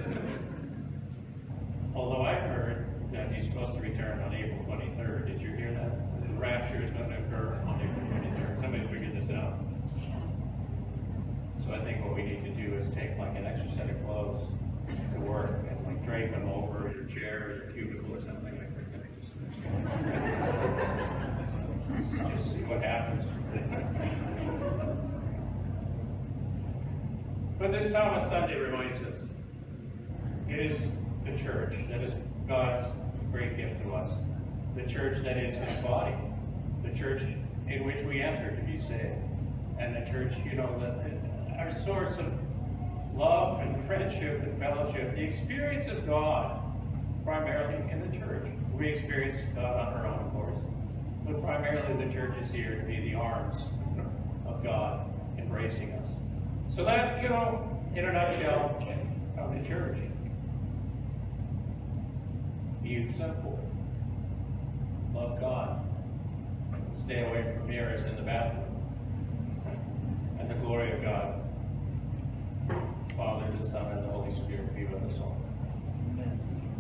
Although I heard that he's supposed to return on April twenty-third. Did you hear that? The rapture is going to occur on April twenty-third. Somebody figured this out. So I think what we need to do is take like an extra set of clothes to work and like drape them over your chair or your cubicle or something like that. Just see what happens. But this Thomas Sunday reminds us, it is the church that is God's great gift to us. The church that is His body. The church in which we enter to be saved. And the church, you know, the, our source of love and friendship and fellowship, the experience of God, primarily in the church. We experience God on our own, of course. But primarily the church is here to be the arms of God embracing us. So that, you know, in a nutshell, come to church. Be simple. Love God. Stay away from mirrors in the bathroom. And the glory of God, Father, the Son, and the Holy Spirit be with us all. Amen.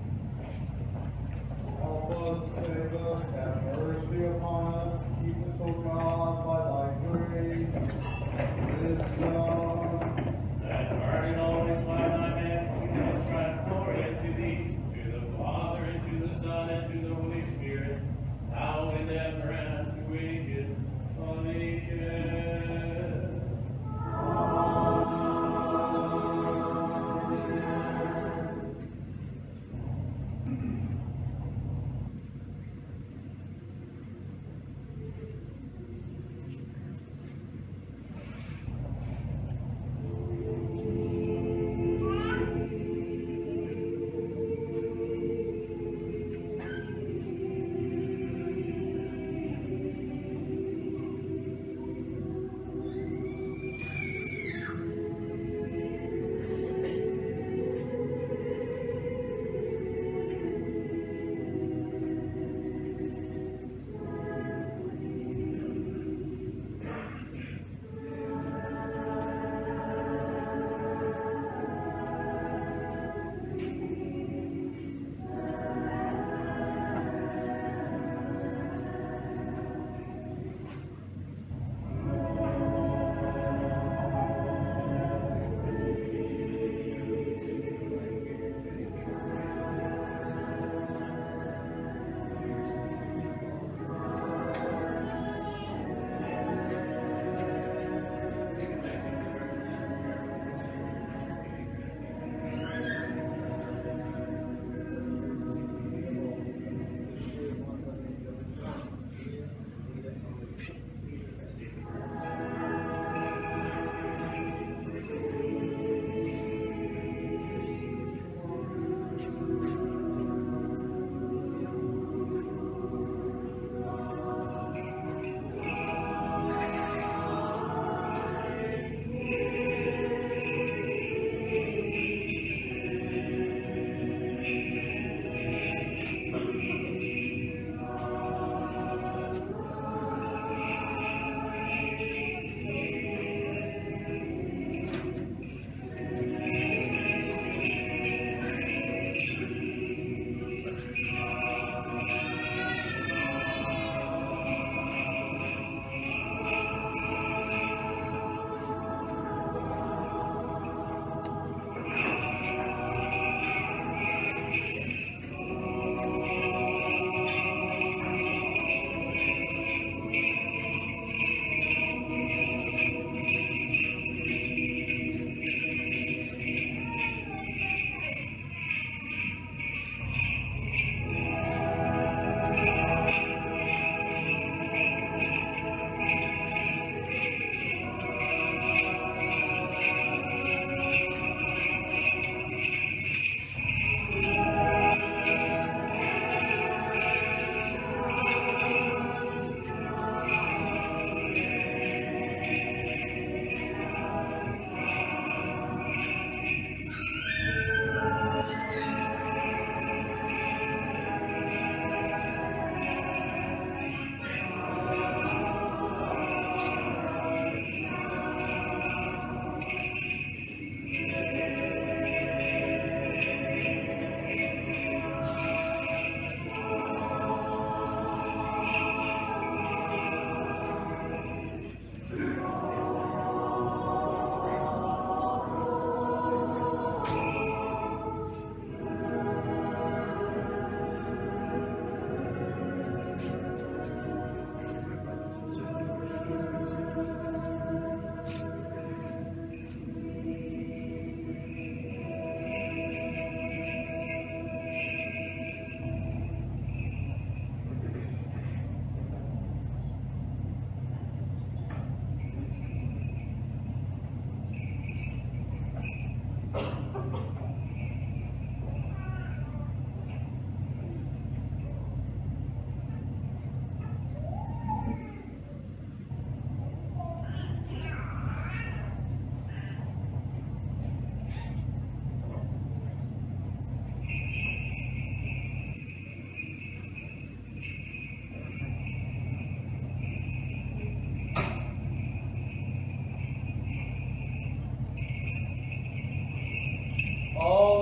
Help us, save us, have mercy upon us, keep us, O God, by thy grace. This God, that art in always by thy name, we now strive glory unto thee, to the Father, and to the Son, and to the Holy Spirit, now and ever, and to ages of ages.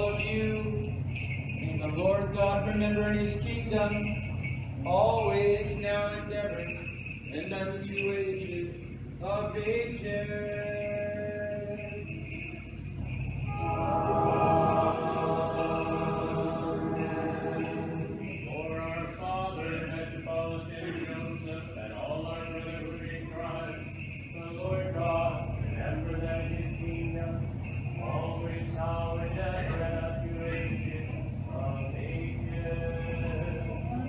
all of you. May the Lord God remember in his kingdom, always, now, and ever, and unto ages of ages. For our Father, Metropolitan Joseph, and all our brotherhood in Christ, the Lord God, remember that his kingdom, always, now, and ever, and unto ages of ages.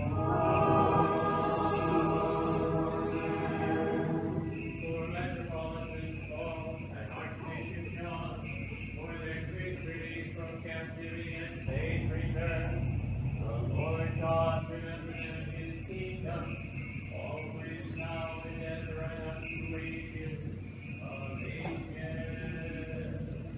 For Metropolitan Paul and Archbishop John, for their quick release from captivity and safe return, the Lord God, remember them in his kingdom, always, now, and ever, and unto ages of ages.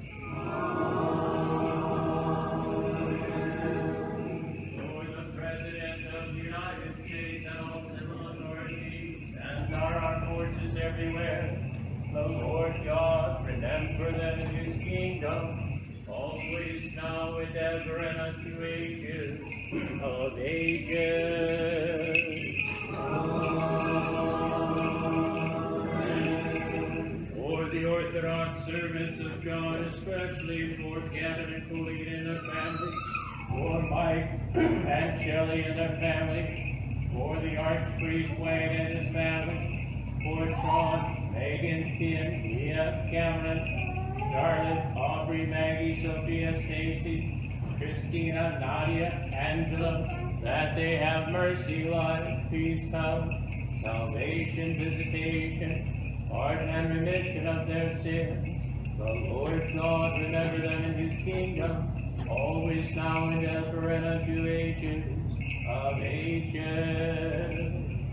For the President of the United States and all civil authorities, and our armed forces everywhere, the Lord God, remember them in his kingdom, always, now, and ever, and unto ages of ages. For the Orthodox servants of God, especially for Gavin and Cooley and their family, for Mike and Shelley and their family, for the Archpriest Wayne and his family, for Sean, Megan, Tim, Mia, Cameron, Charlotte, Aubrey, Maggie, Sophia, Stacy, Christina, Nadia, Angela, that they have mercy, life, peace, health, salvation, visitation, pardon and remission of their sins. The Lord God remember them in his kingdom, always, now, and ever, and unto ages of ages.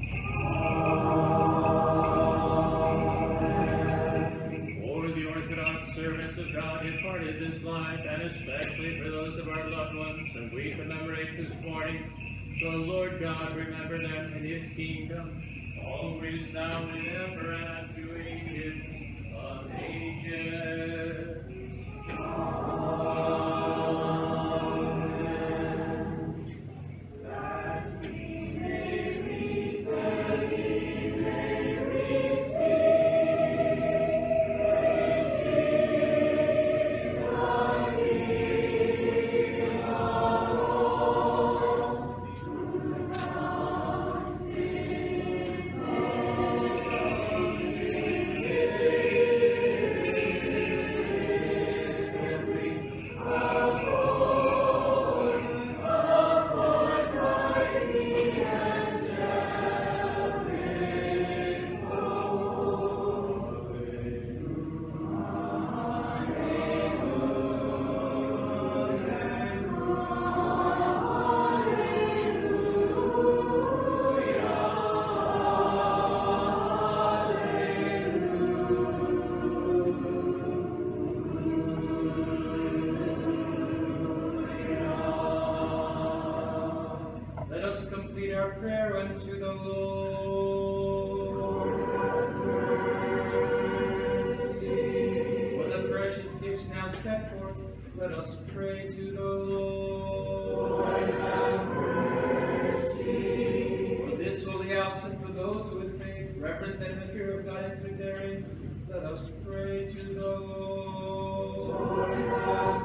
For the Orthodox servants of God departed this life, and especially for those of our loved ones that we commemorate this morning, the Lord God remember them in his kingdom, always, now, and ever, and unto ages of ages. Amen. That we may receive, may receive, receive the gift of all who trust in Let us complete our prayer unto the Lord. For the precious gifts now set forth, let us pray to the Lord. Have mercy. For this holy house and for those who with faith, reverence, and the fear of God enter therein, let us pray to the Lord. Have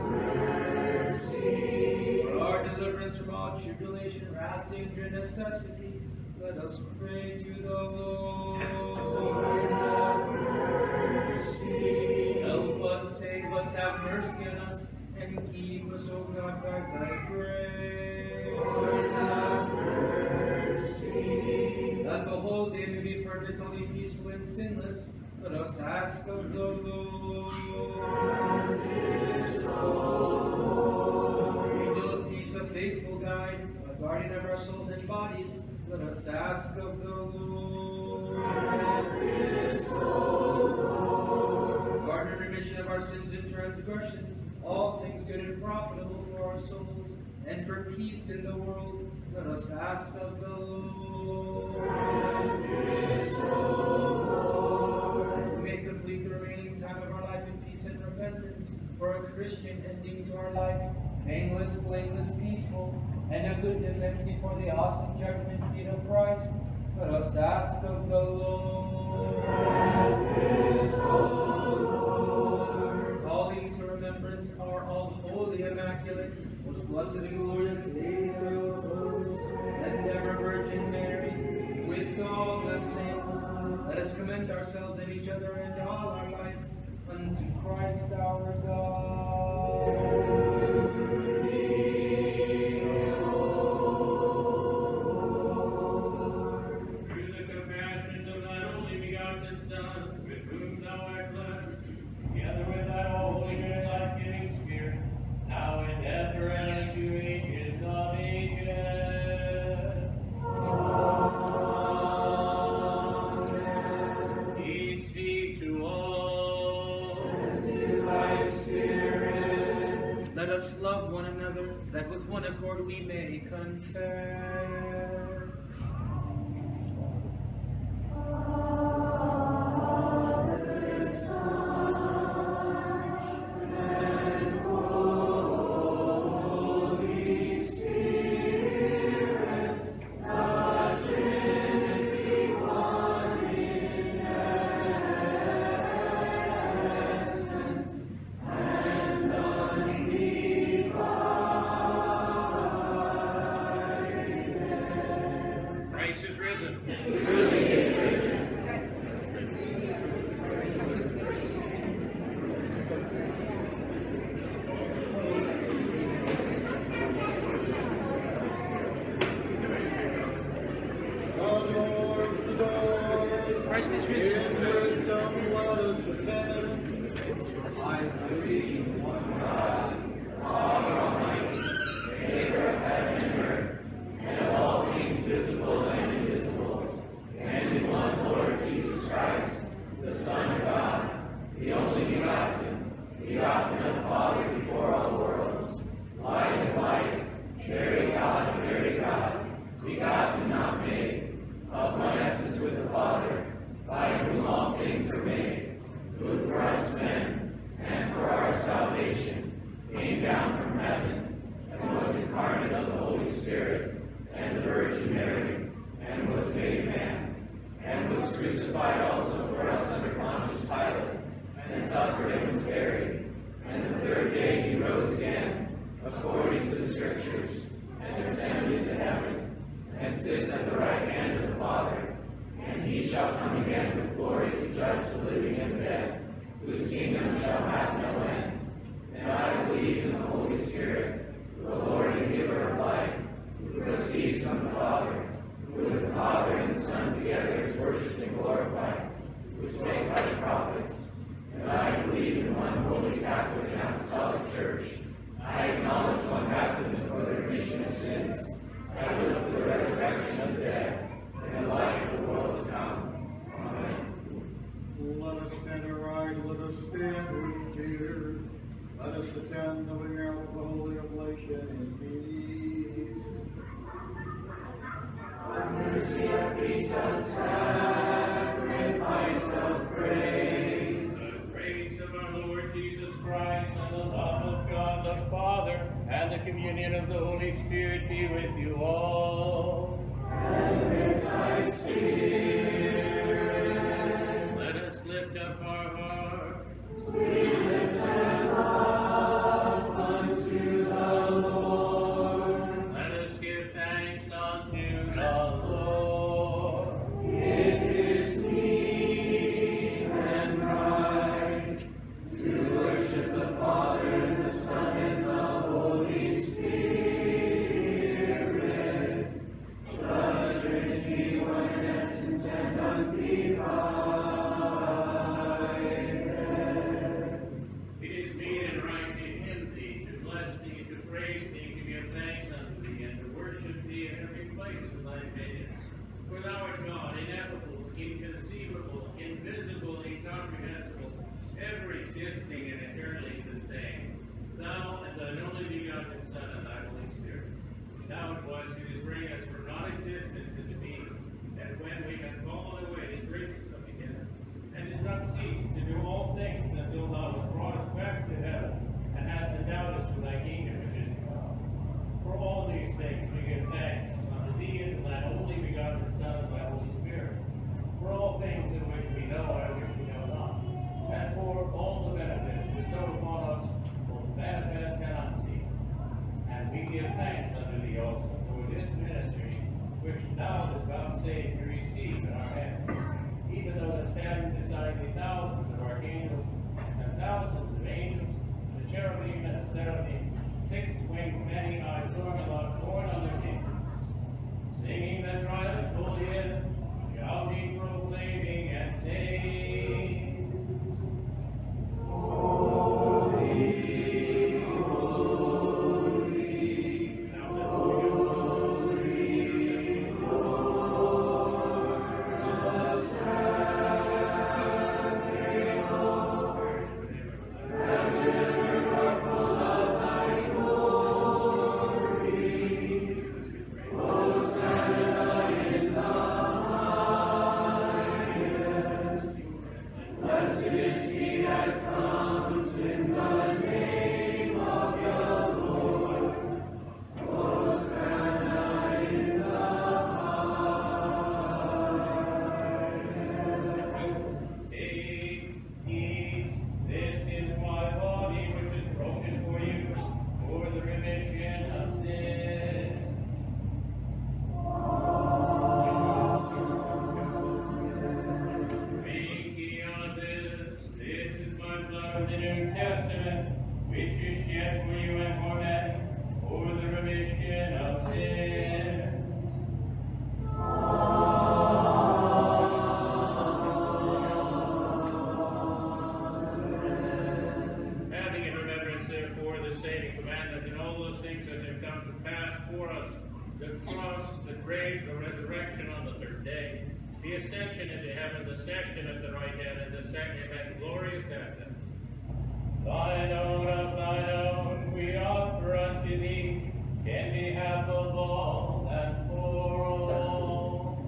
mercy. For our deliverance from all tribulation, wrath, danger, and necessity, let us pray to the Lord. Lord, have mercy. Help us, save us, have mercy on us, and keep us, O God, by thy grace. Lord, have mercy. That the whole day may be perfect, holy, peaceful, and sinless, let us ask of the Lord. Angel of peace, a faithful guide, a guardian of our souls and bodies, let us ask of the Lord. Pardon and remission of our sins and transgressions, all things good and profitable for our souls, and for peace in the world, let us ask of the Lord. We may complete the remaining time of our life in peace and repentance, for a Christian ending to our life, painless, blameless, peaceful, and a good defense before the awesome judgment seat of Christ. Let us ask of the Lord. Lord. Calling to remembrance our all-holy, immaculate, most blessed and glorious Lady Theotokos, and ever Virgin Mary, with all the saints, let us commend ourselves and each other and all our life unto Christ our God. Through the compassions of thy only begotten Son, with whom thou art blessed, together with thy holy and life-giving Spirit, now and ever and unto ages of ages. Amen. He speak to all. And to thy spirit. Let us love one another, that with one accord we may confess. Christ is risen. Christ is risen. In wisdom let us attend. I believe in one God, Father Almighty, maker of heaven and earth, and of all things visible and invisible, and in one Lord Jesus Christ, the Son of God, the only begotten, begotten of the Father before all worlds, light of light, very God, very God, begotten, not made, of one essence with the Father, by whom all things are made, who for us men, and for our salvation, came down from heaven, and was incarnate of the Holy Spirit, and the Virgin Mary, and was made man, and was crucified also for us under Pontius Pilate, and suffered and was buried, and the third day he rose again, according to the Scriptures, and ascended into heaven, and sits at the right hand of the Father, and he shall come again with glory to judge the living and the dead, whose kingdom shall have no end. And I believe in the Holy Spirit, the Lord and giver of life, who proceeds from the Father, who with the Father and the Son together is worshipped and glorified, who spake by the prophets. And I believe in one holy Catholic and Apostolic Church. I acknowledge one baptism for the remission of sins. I look for the resurrection of the dead, and the life of the world to come. Amen. Let us stand aright, let us stand with fear. Let us attend the winging of the holy oblation is these. Mercy of peace of sacrifice of praise. The grace of our Lord Jesus Christ, and the love of God the Father, and the communion of the Holy Spirit be with you all. And with thy spirit. Let us lift up our hearts. We lift them up unto the Lord. Let us give thanks unto the Lord. It is meet and right to worship the Father and the Son and the Holy Spirit, the Trinity, one in essence and undivided. It is meet and right to hymn thee, to bless thee, to praise thee, to give thanks unto thee, and to worship thee in every place of thy dominion. For thou art God, ineffable, inconceivable, invisible, incomprehensible, ever existing and eternally the same. Thou and thine only begotten Son and thy Holy Spirit. Thou it was who didst bring us from non-existence into being, and when we had fallen away, didst raise us up again, and didst not cease to do all things until thou hast brought us back to heaven, and hast endowed us with thy kingdom, which is all things in which we know and which we know not, and for all the benefits bestowed upon us, both manifest and unseen. And we give thanks unto thee also for this ministry, which thou hast vouchsafed to receive in our hands, even though the standing beside thee thousands of archangels and thousands of angels, the cherubim and the seraphim, six-winged, many-eyed, soaring aloft, born on their kingdoms, singing the triumphal hymn, shouting, proclaiming, and saying, Holy, holy, now the Holy Thine own of thine own we offer unto thee, in behalf of all and for all.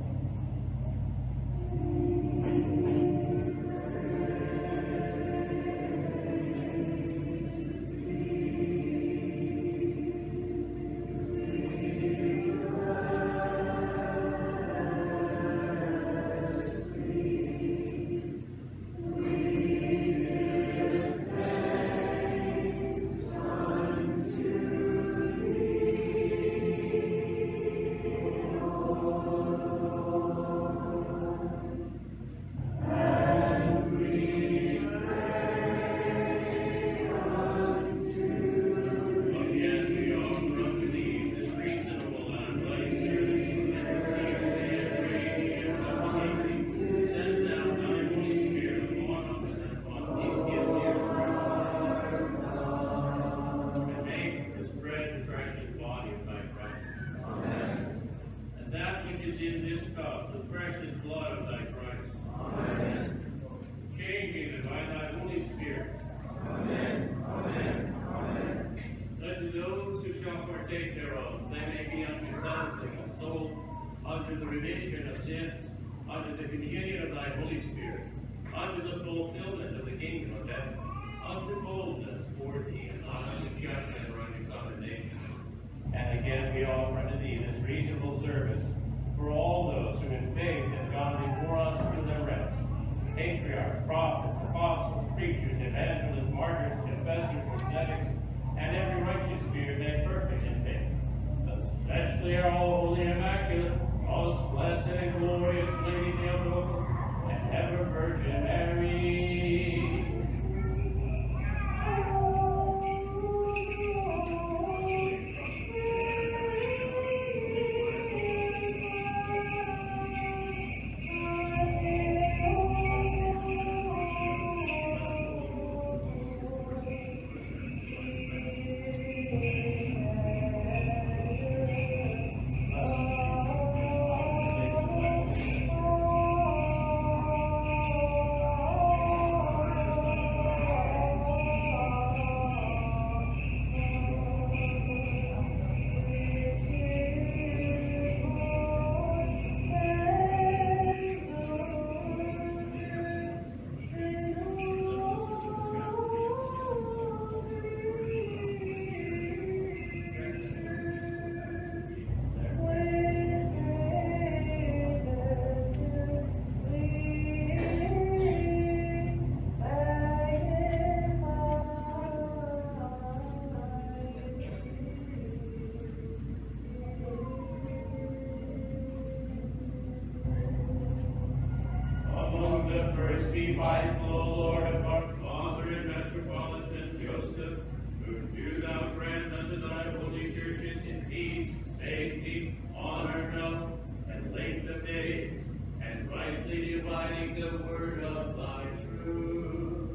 First be mindful, O Lord, of our Father and Metropolitan Joseph, who do thou grant unto thy holy churches in peace, safety, honor, health, and length of days, and rightly dividing the word of thy truth.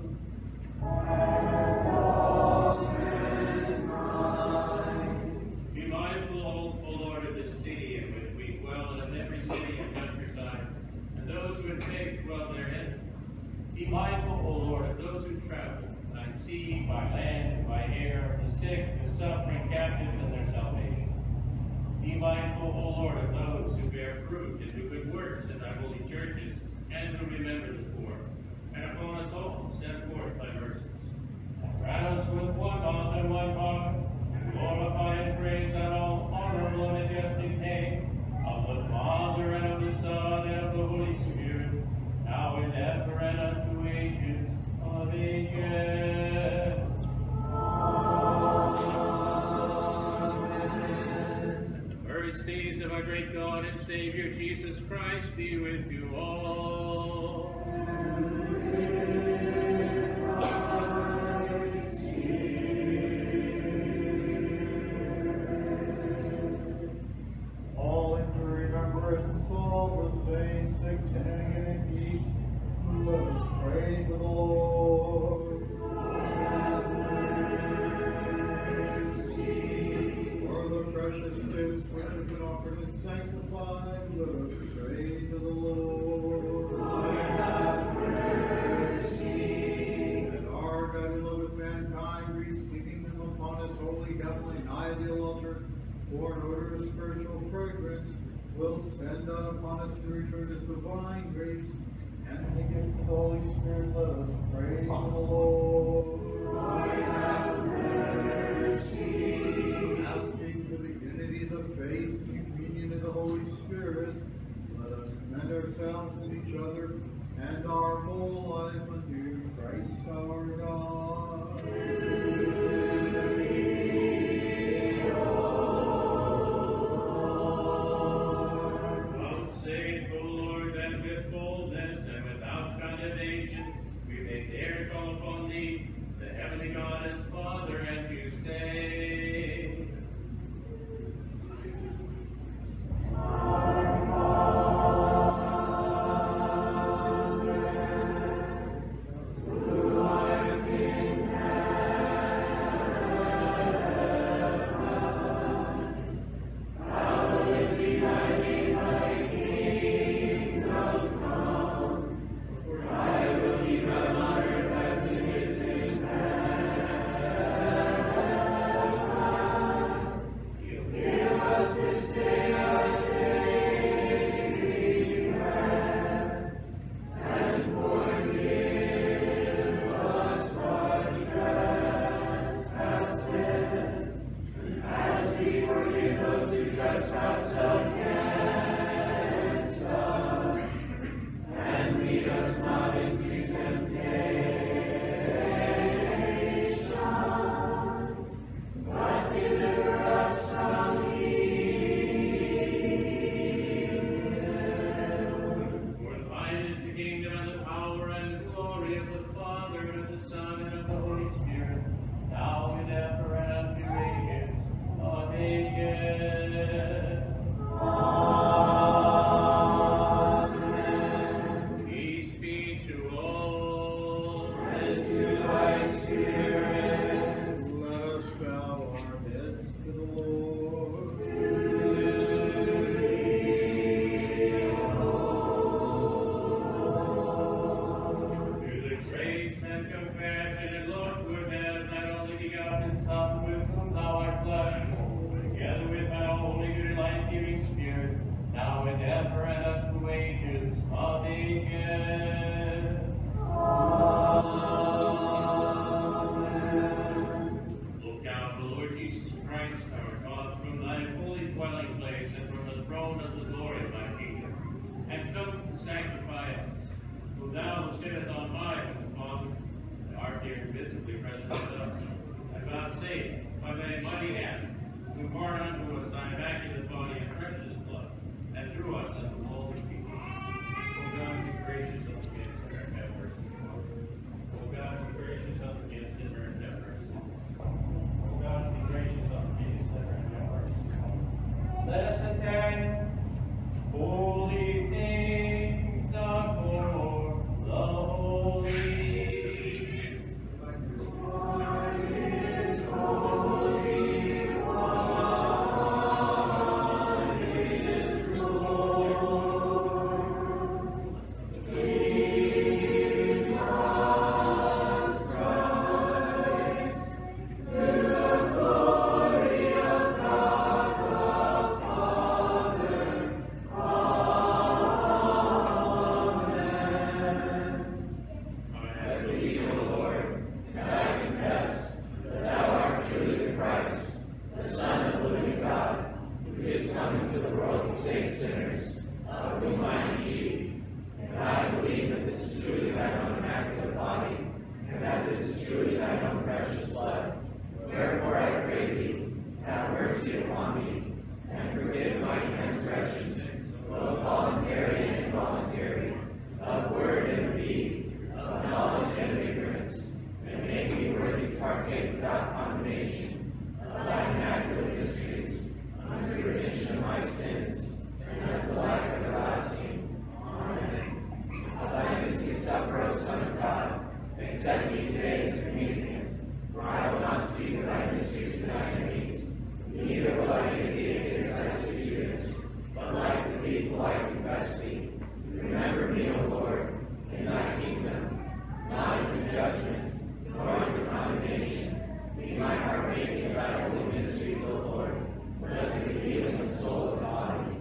Be mindful, O Lord, of this city in which we dwell, and of every city and countryside, and those who in faith dwell therein. Be mindful, O Lord, of those who travel by sea, by land, and by air, the sick, the suffering, captives, and their salvation. Be mindful, O Lord, of those who bear fruit and do good works in thy holy churches, and who remember the poor. And upon us all send forth thy mercies. And grant us with one mouth and one heart, glorify and praise that all honorable and majestic name of the Father, and of the Son, and of the Holy Spirit, now and ever, and unto ages of ages. Amen. The mercies of our great God and Savior Jesus Christ be with you all. All in remembrance of the saints, attending in peace, let us pray to the Lord. For the precious gifts which have been offered and sanctified, let us pray to the Lord. And our God who loveth mankind, receiving them upon his holy, heavenly, and ideal altar, for an odor of spiritual fragrance, will send out upon us to return his divine grace, and in the gift of the Holy Spirit, let us pray to the Lord. Lord, have mercy. Asking for the unity of the faith, the communion of the Holy Spirit, let us commend ourselves and each other and our whole life unto Christ our God. Vouchsafe, O Lord, that with boldness and without condemnation we may dare call upon thee, the heavenly God as Father, and to say, Our Father, who art in heaven, hallowed be thy name, thy kingdom come, thy will be done on earth as it is in heaven. Give us this day our daily bread, and forgive us our trespasses, as we forgive those who trespass against us. And lead us not into temptation, but deliver us from evil. For thine is the kingdom, and the power, and the glory of the Father, and the Son, and of the Holy Spirit, now and ever, and unto ages of ages. Amen. Peace be to all, and to thy spirit. Let us bow our heads to the Lord. Through the grace and compassion and love who have thy only begotten Son, with whom thou art blessed, together with thy holy good and life-giving Spirit, now and ever, and unto ages of ages. Amen. Look down, O Lord Jesus Christ, our God, from thy holy dwelling place and from the throne of the glory of thy kingdom, and come to sanctify us, who thou who sittest on high from the Father, and art here visibly present with us, and vouchsafe by thy mighty hand, who bore unto us thy immaculate body and precious blood, and through us unto all the people. O God, be gracious unto us, and our transgressions, both voluntary and involuntary, of word and of deed, of knowledge and of ignorance, and make me worthy to partake without condemnation of thy immaculate mysteries, unto the remission of my sins, and unto life everlasting. Amen. Of thy mystic supper, O Son of God, accept me today as a communicant, for I will not speak of thy mysteries to thy enemies, neither will I give thee a kiss as to Judas, but like the thief will I confess thee. Remember me, O Lord, in thy kingdom, not into judgment, nor into condemnation. Be my partaking of thy holy mysteries, O Lord, but unto the healing of soul and body.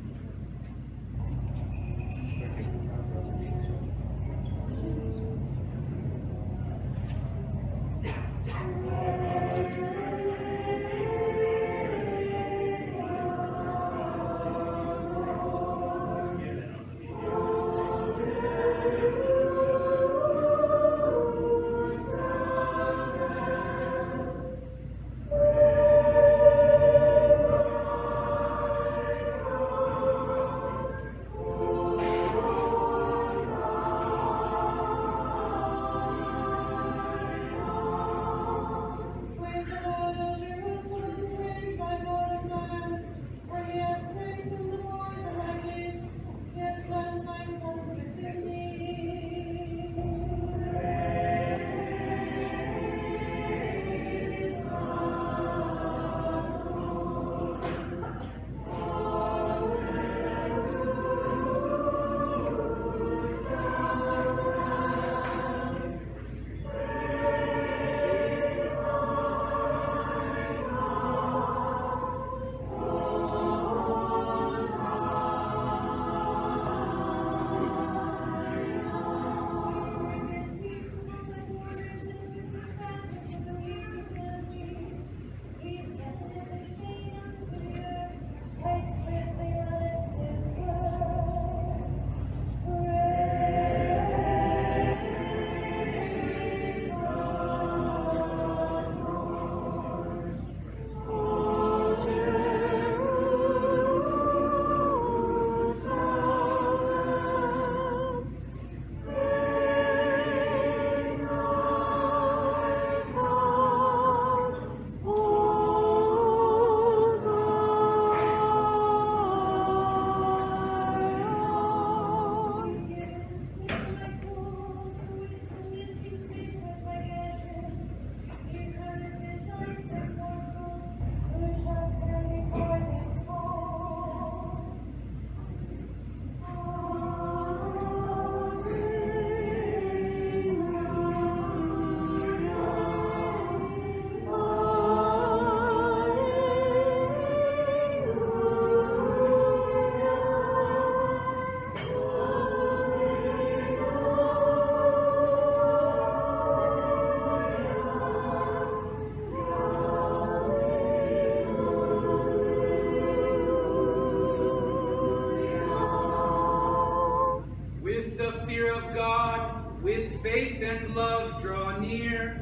faith and love draw near.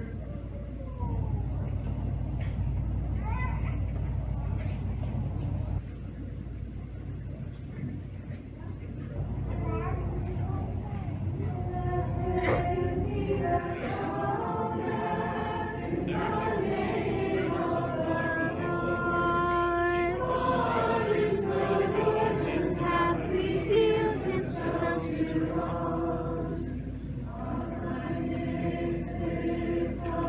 Thank you.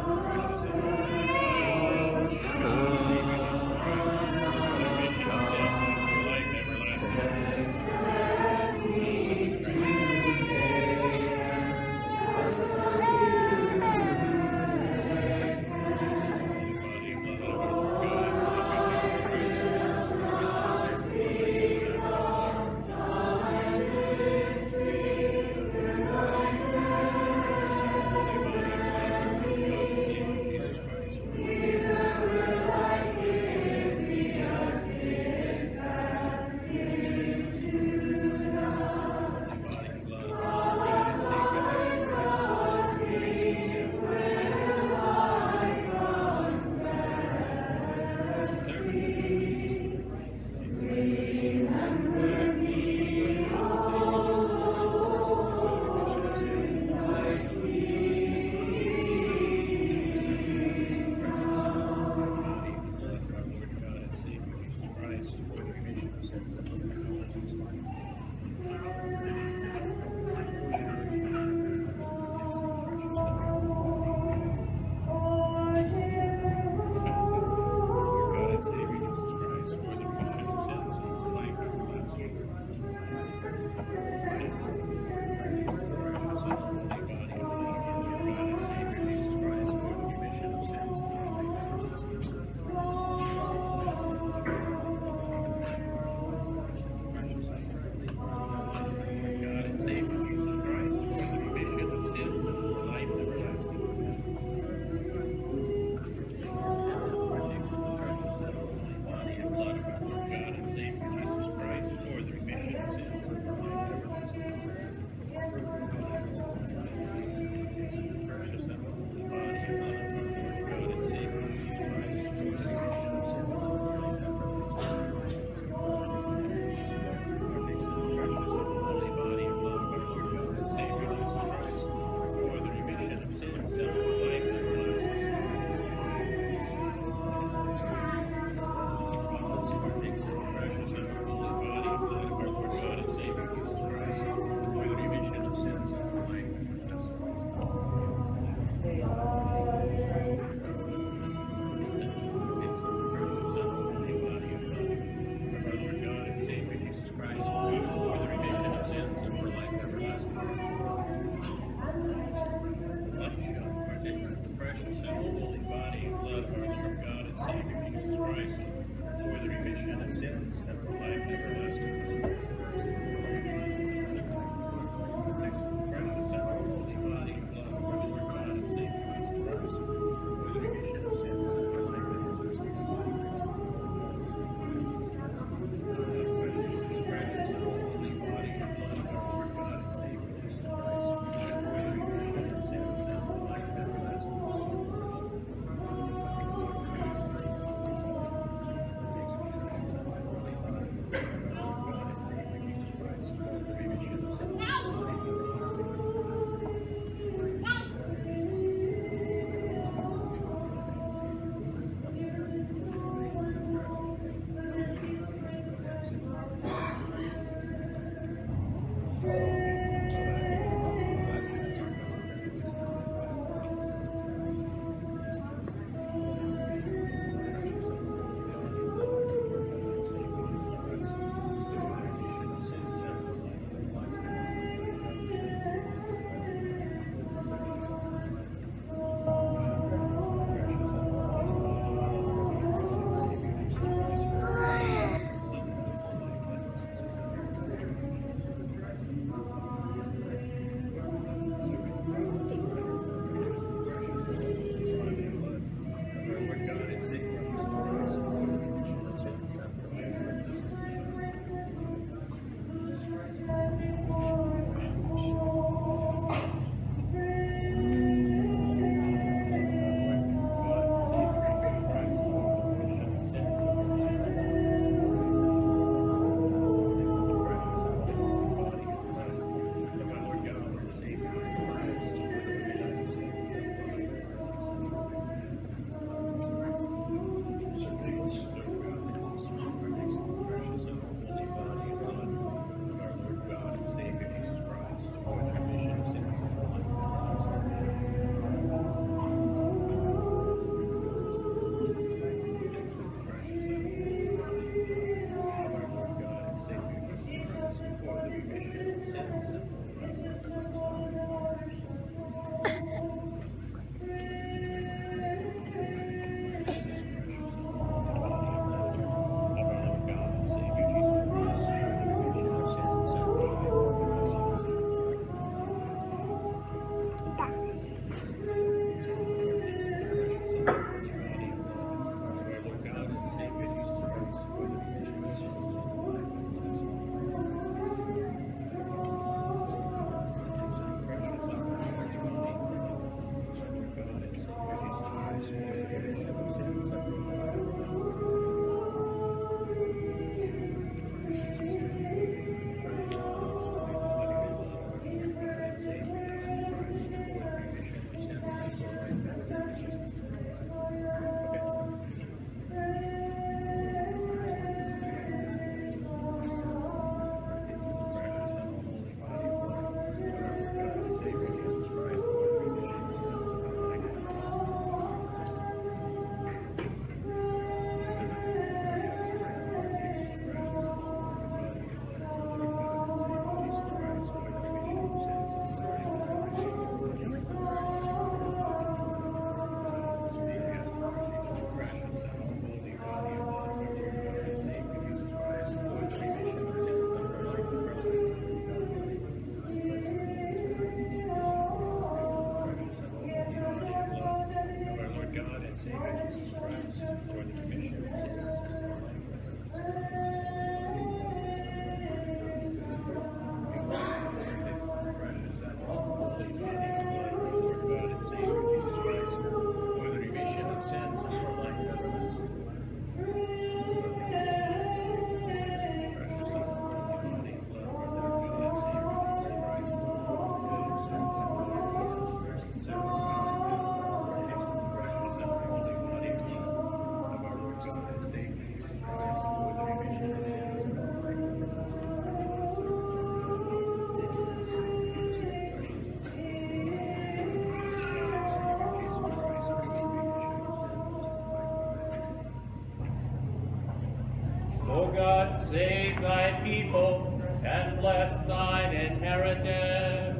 God, save thy people and bless thine inheritance.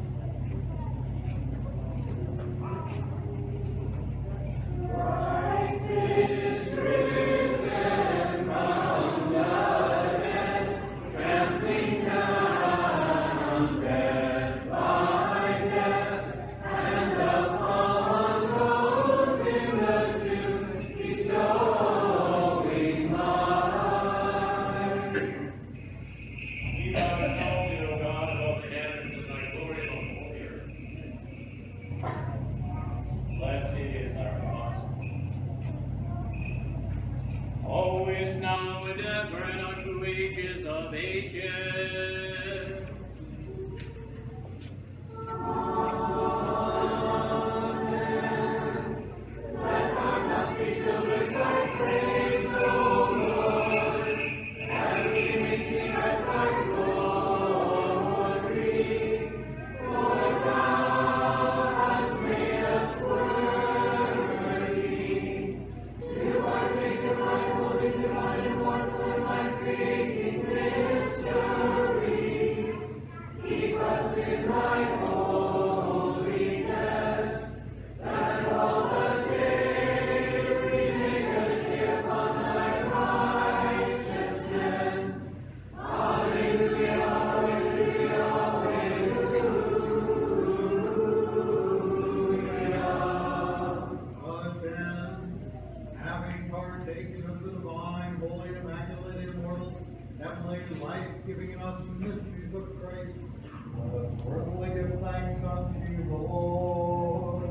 Christ is risen from the dead, trampling down death by death, and upon those in the tombs bestowing life. Be thou exalted, O God, above the heavens, and thy glory above all the earth. Blessed is our God, always, now, and ever, and unto ages of ages. Amen. Let our mouths be filled with thy praise, O Lord, and we may sing of thy glory. For thou hast made us worthy to partake of thy holy, divine, immortal, and life-creating mysteries. Keep us in thy holiness, that all the day we may meditate upon thy righteousness. Alleluia, alleluia, alleluia. Again, having partaken of the divine, holy, immaculate, immortal, heavenly, life-giving in us mysteries of Christ, let us worthily give thanks unto the Lord.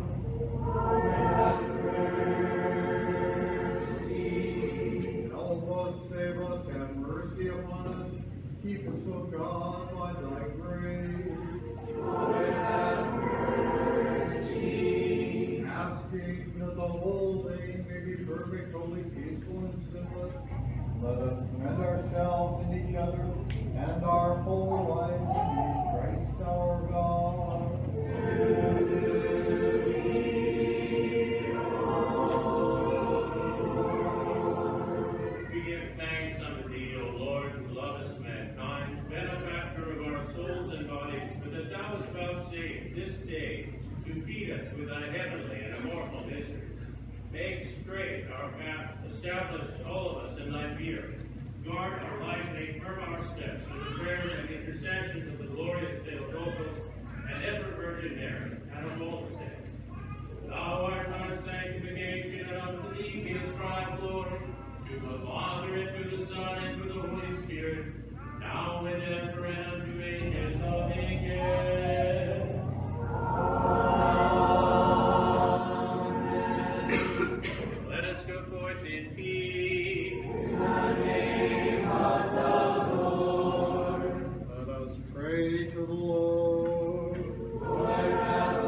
Help us, save us, have mercy upon us. Keep us, O God, by thy grace. Asking that the whole day may be perfect, holy, peaceful, and sinless, let us commend ourselves and each other and our whole life to Christ our God. We give thanks unto thee, O Lord, who lovest mankind, benefactor of our souls and bodies, for that thou hast vouchsafed this day to feed us with thy heavenly and immortal mysteries. Make straight our path, establish all of us in thy fear. Guard our life, make firm our steps with the prayers and intercessions of the glorious Theotokos and ever Virgin Mary, and of all the saints. Thou art our sanctification, and unto thee we ascribe glory, to the Father, and to the Son, and to the Holy Spirit, now and ever, and unto ages of ages. Let us go forth in peace. In the name of the Lord. Let us pray to the Lord. Lord, have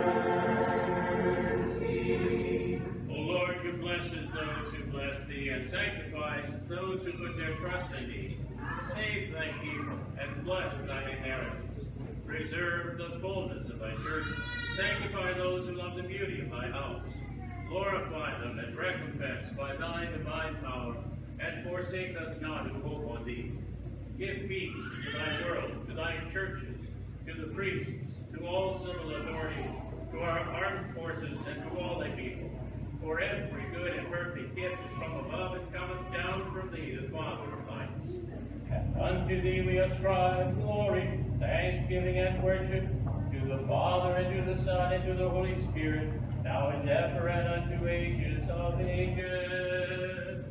mercy. O Lord, who blesses those who bless thee, and sanctifies those who put their trust in thee, save thy people, and bless thine inheritance. Preserve the fullness of thy church. Sanctify those who love the beauty of thy house. Glorify them and recompense by thy divine power, and forsake us not who hope on thee. Give peace to thy world, to thy churches, to the priests, to all civil authorities, to our armed forces, and to all thy people. For every good and perfect gift is from above, and cometh down from thee, the Father of lights. And unto thee we ascribe glory, thanksgiving, and worship, to the Father, and to the Son, and to the Holy Spirit, now and ever, and unto ages of ages.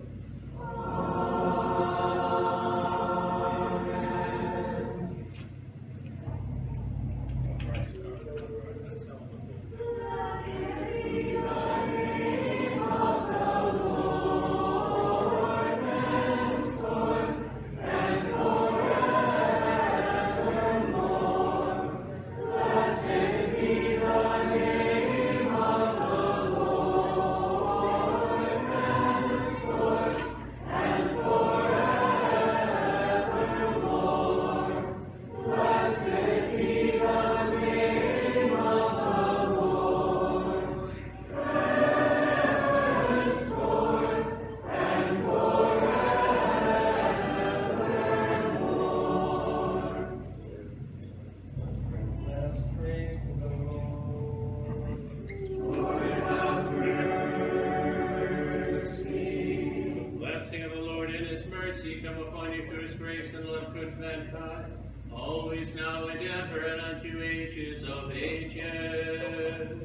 Forever mankind, always now and ever and unto ages of ages.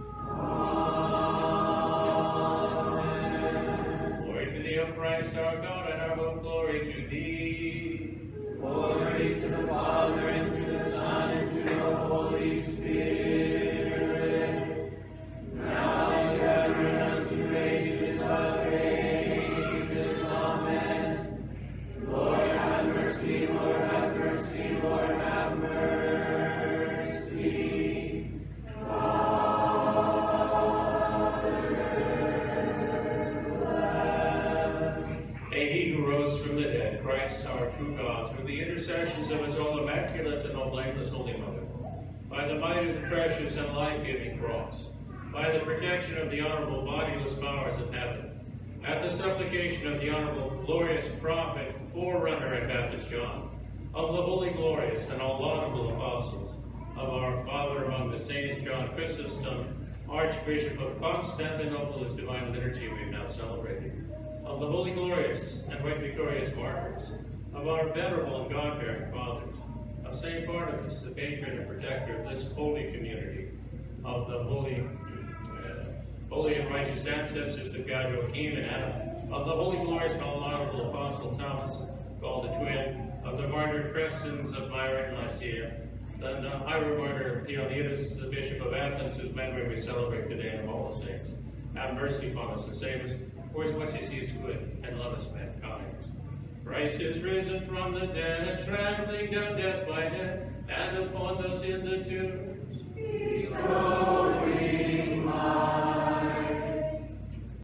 Amen. Glory to thee, O Christ our God, and our hope, glory to thee. Glory to the Father, and to the Son, and to the Holy Spirit, now and ever and unto ages of ages. Amen. Lord have mercy, Lord have mercy, Lord have mercy. May he who rose from the dead, Christ our true God, through the intercessions of his all immaculate and all blameless Holy Mother, by the might of the precious and life-giving cross, by the protection of the honorable bodiless powers of heaven, at the supplication of the honorable glorious prophet, forerunner and Baptist John, of the holy glorious and all laudable apostles, of our Father among the saints, John Chrysostom, Archbishop of Constantinople, whose divine liturgy we have now celebrated, of the holy glorious and white victorious martyrs, of our venerable and God-bearing fathers, of Saint Barnabas, the patron and protector of this holy community, of the holy, uh, holy and righteous ancestors of God, Joachim and Anna, of the holy glorious and all honorable apostle Thomas, called the twin, of the martyred Crescens of Myra and Lycia, the high martyr Leonidas, the bishop of Athens, whose memory we celebrate today, and of all the saints. Have mercy upon us and save us, for as much as he is good and loveth mankind. Christ is risen from the dead, trampling down death by death, and upon those in the tomb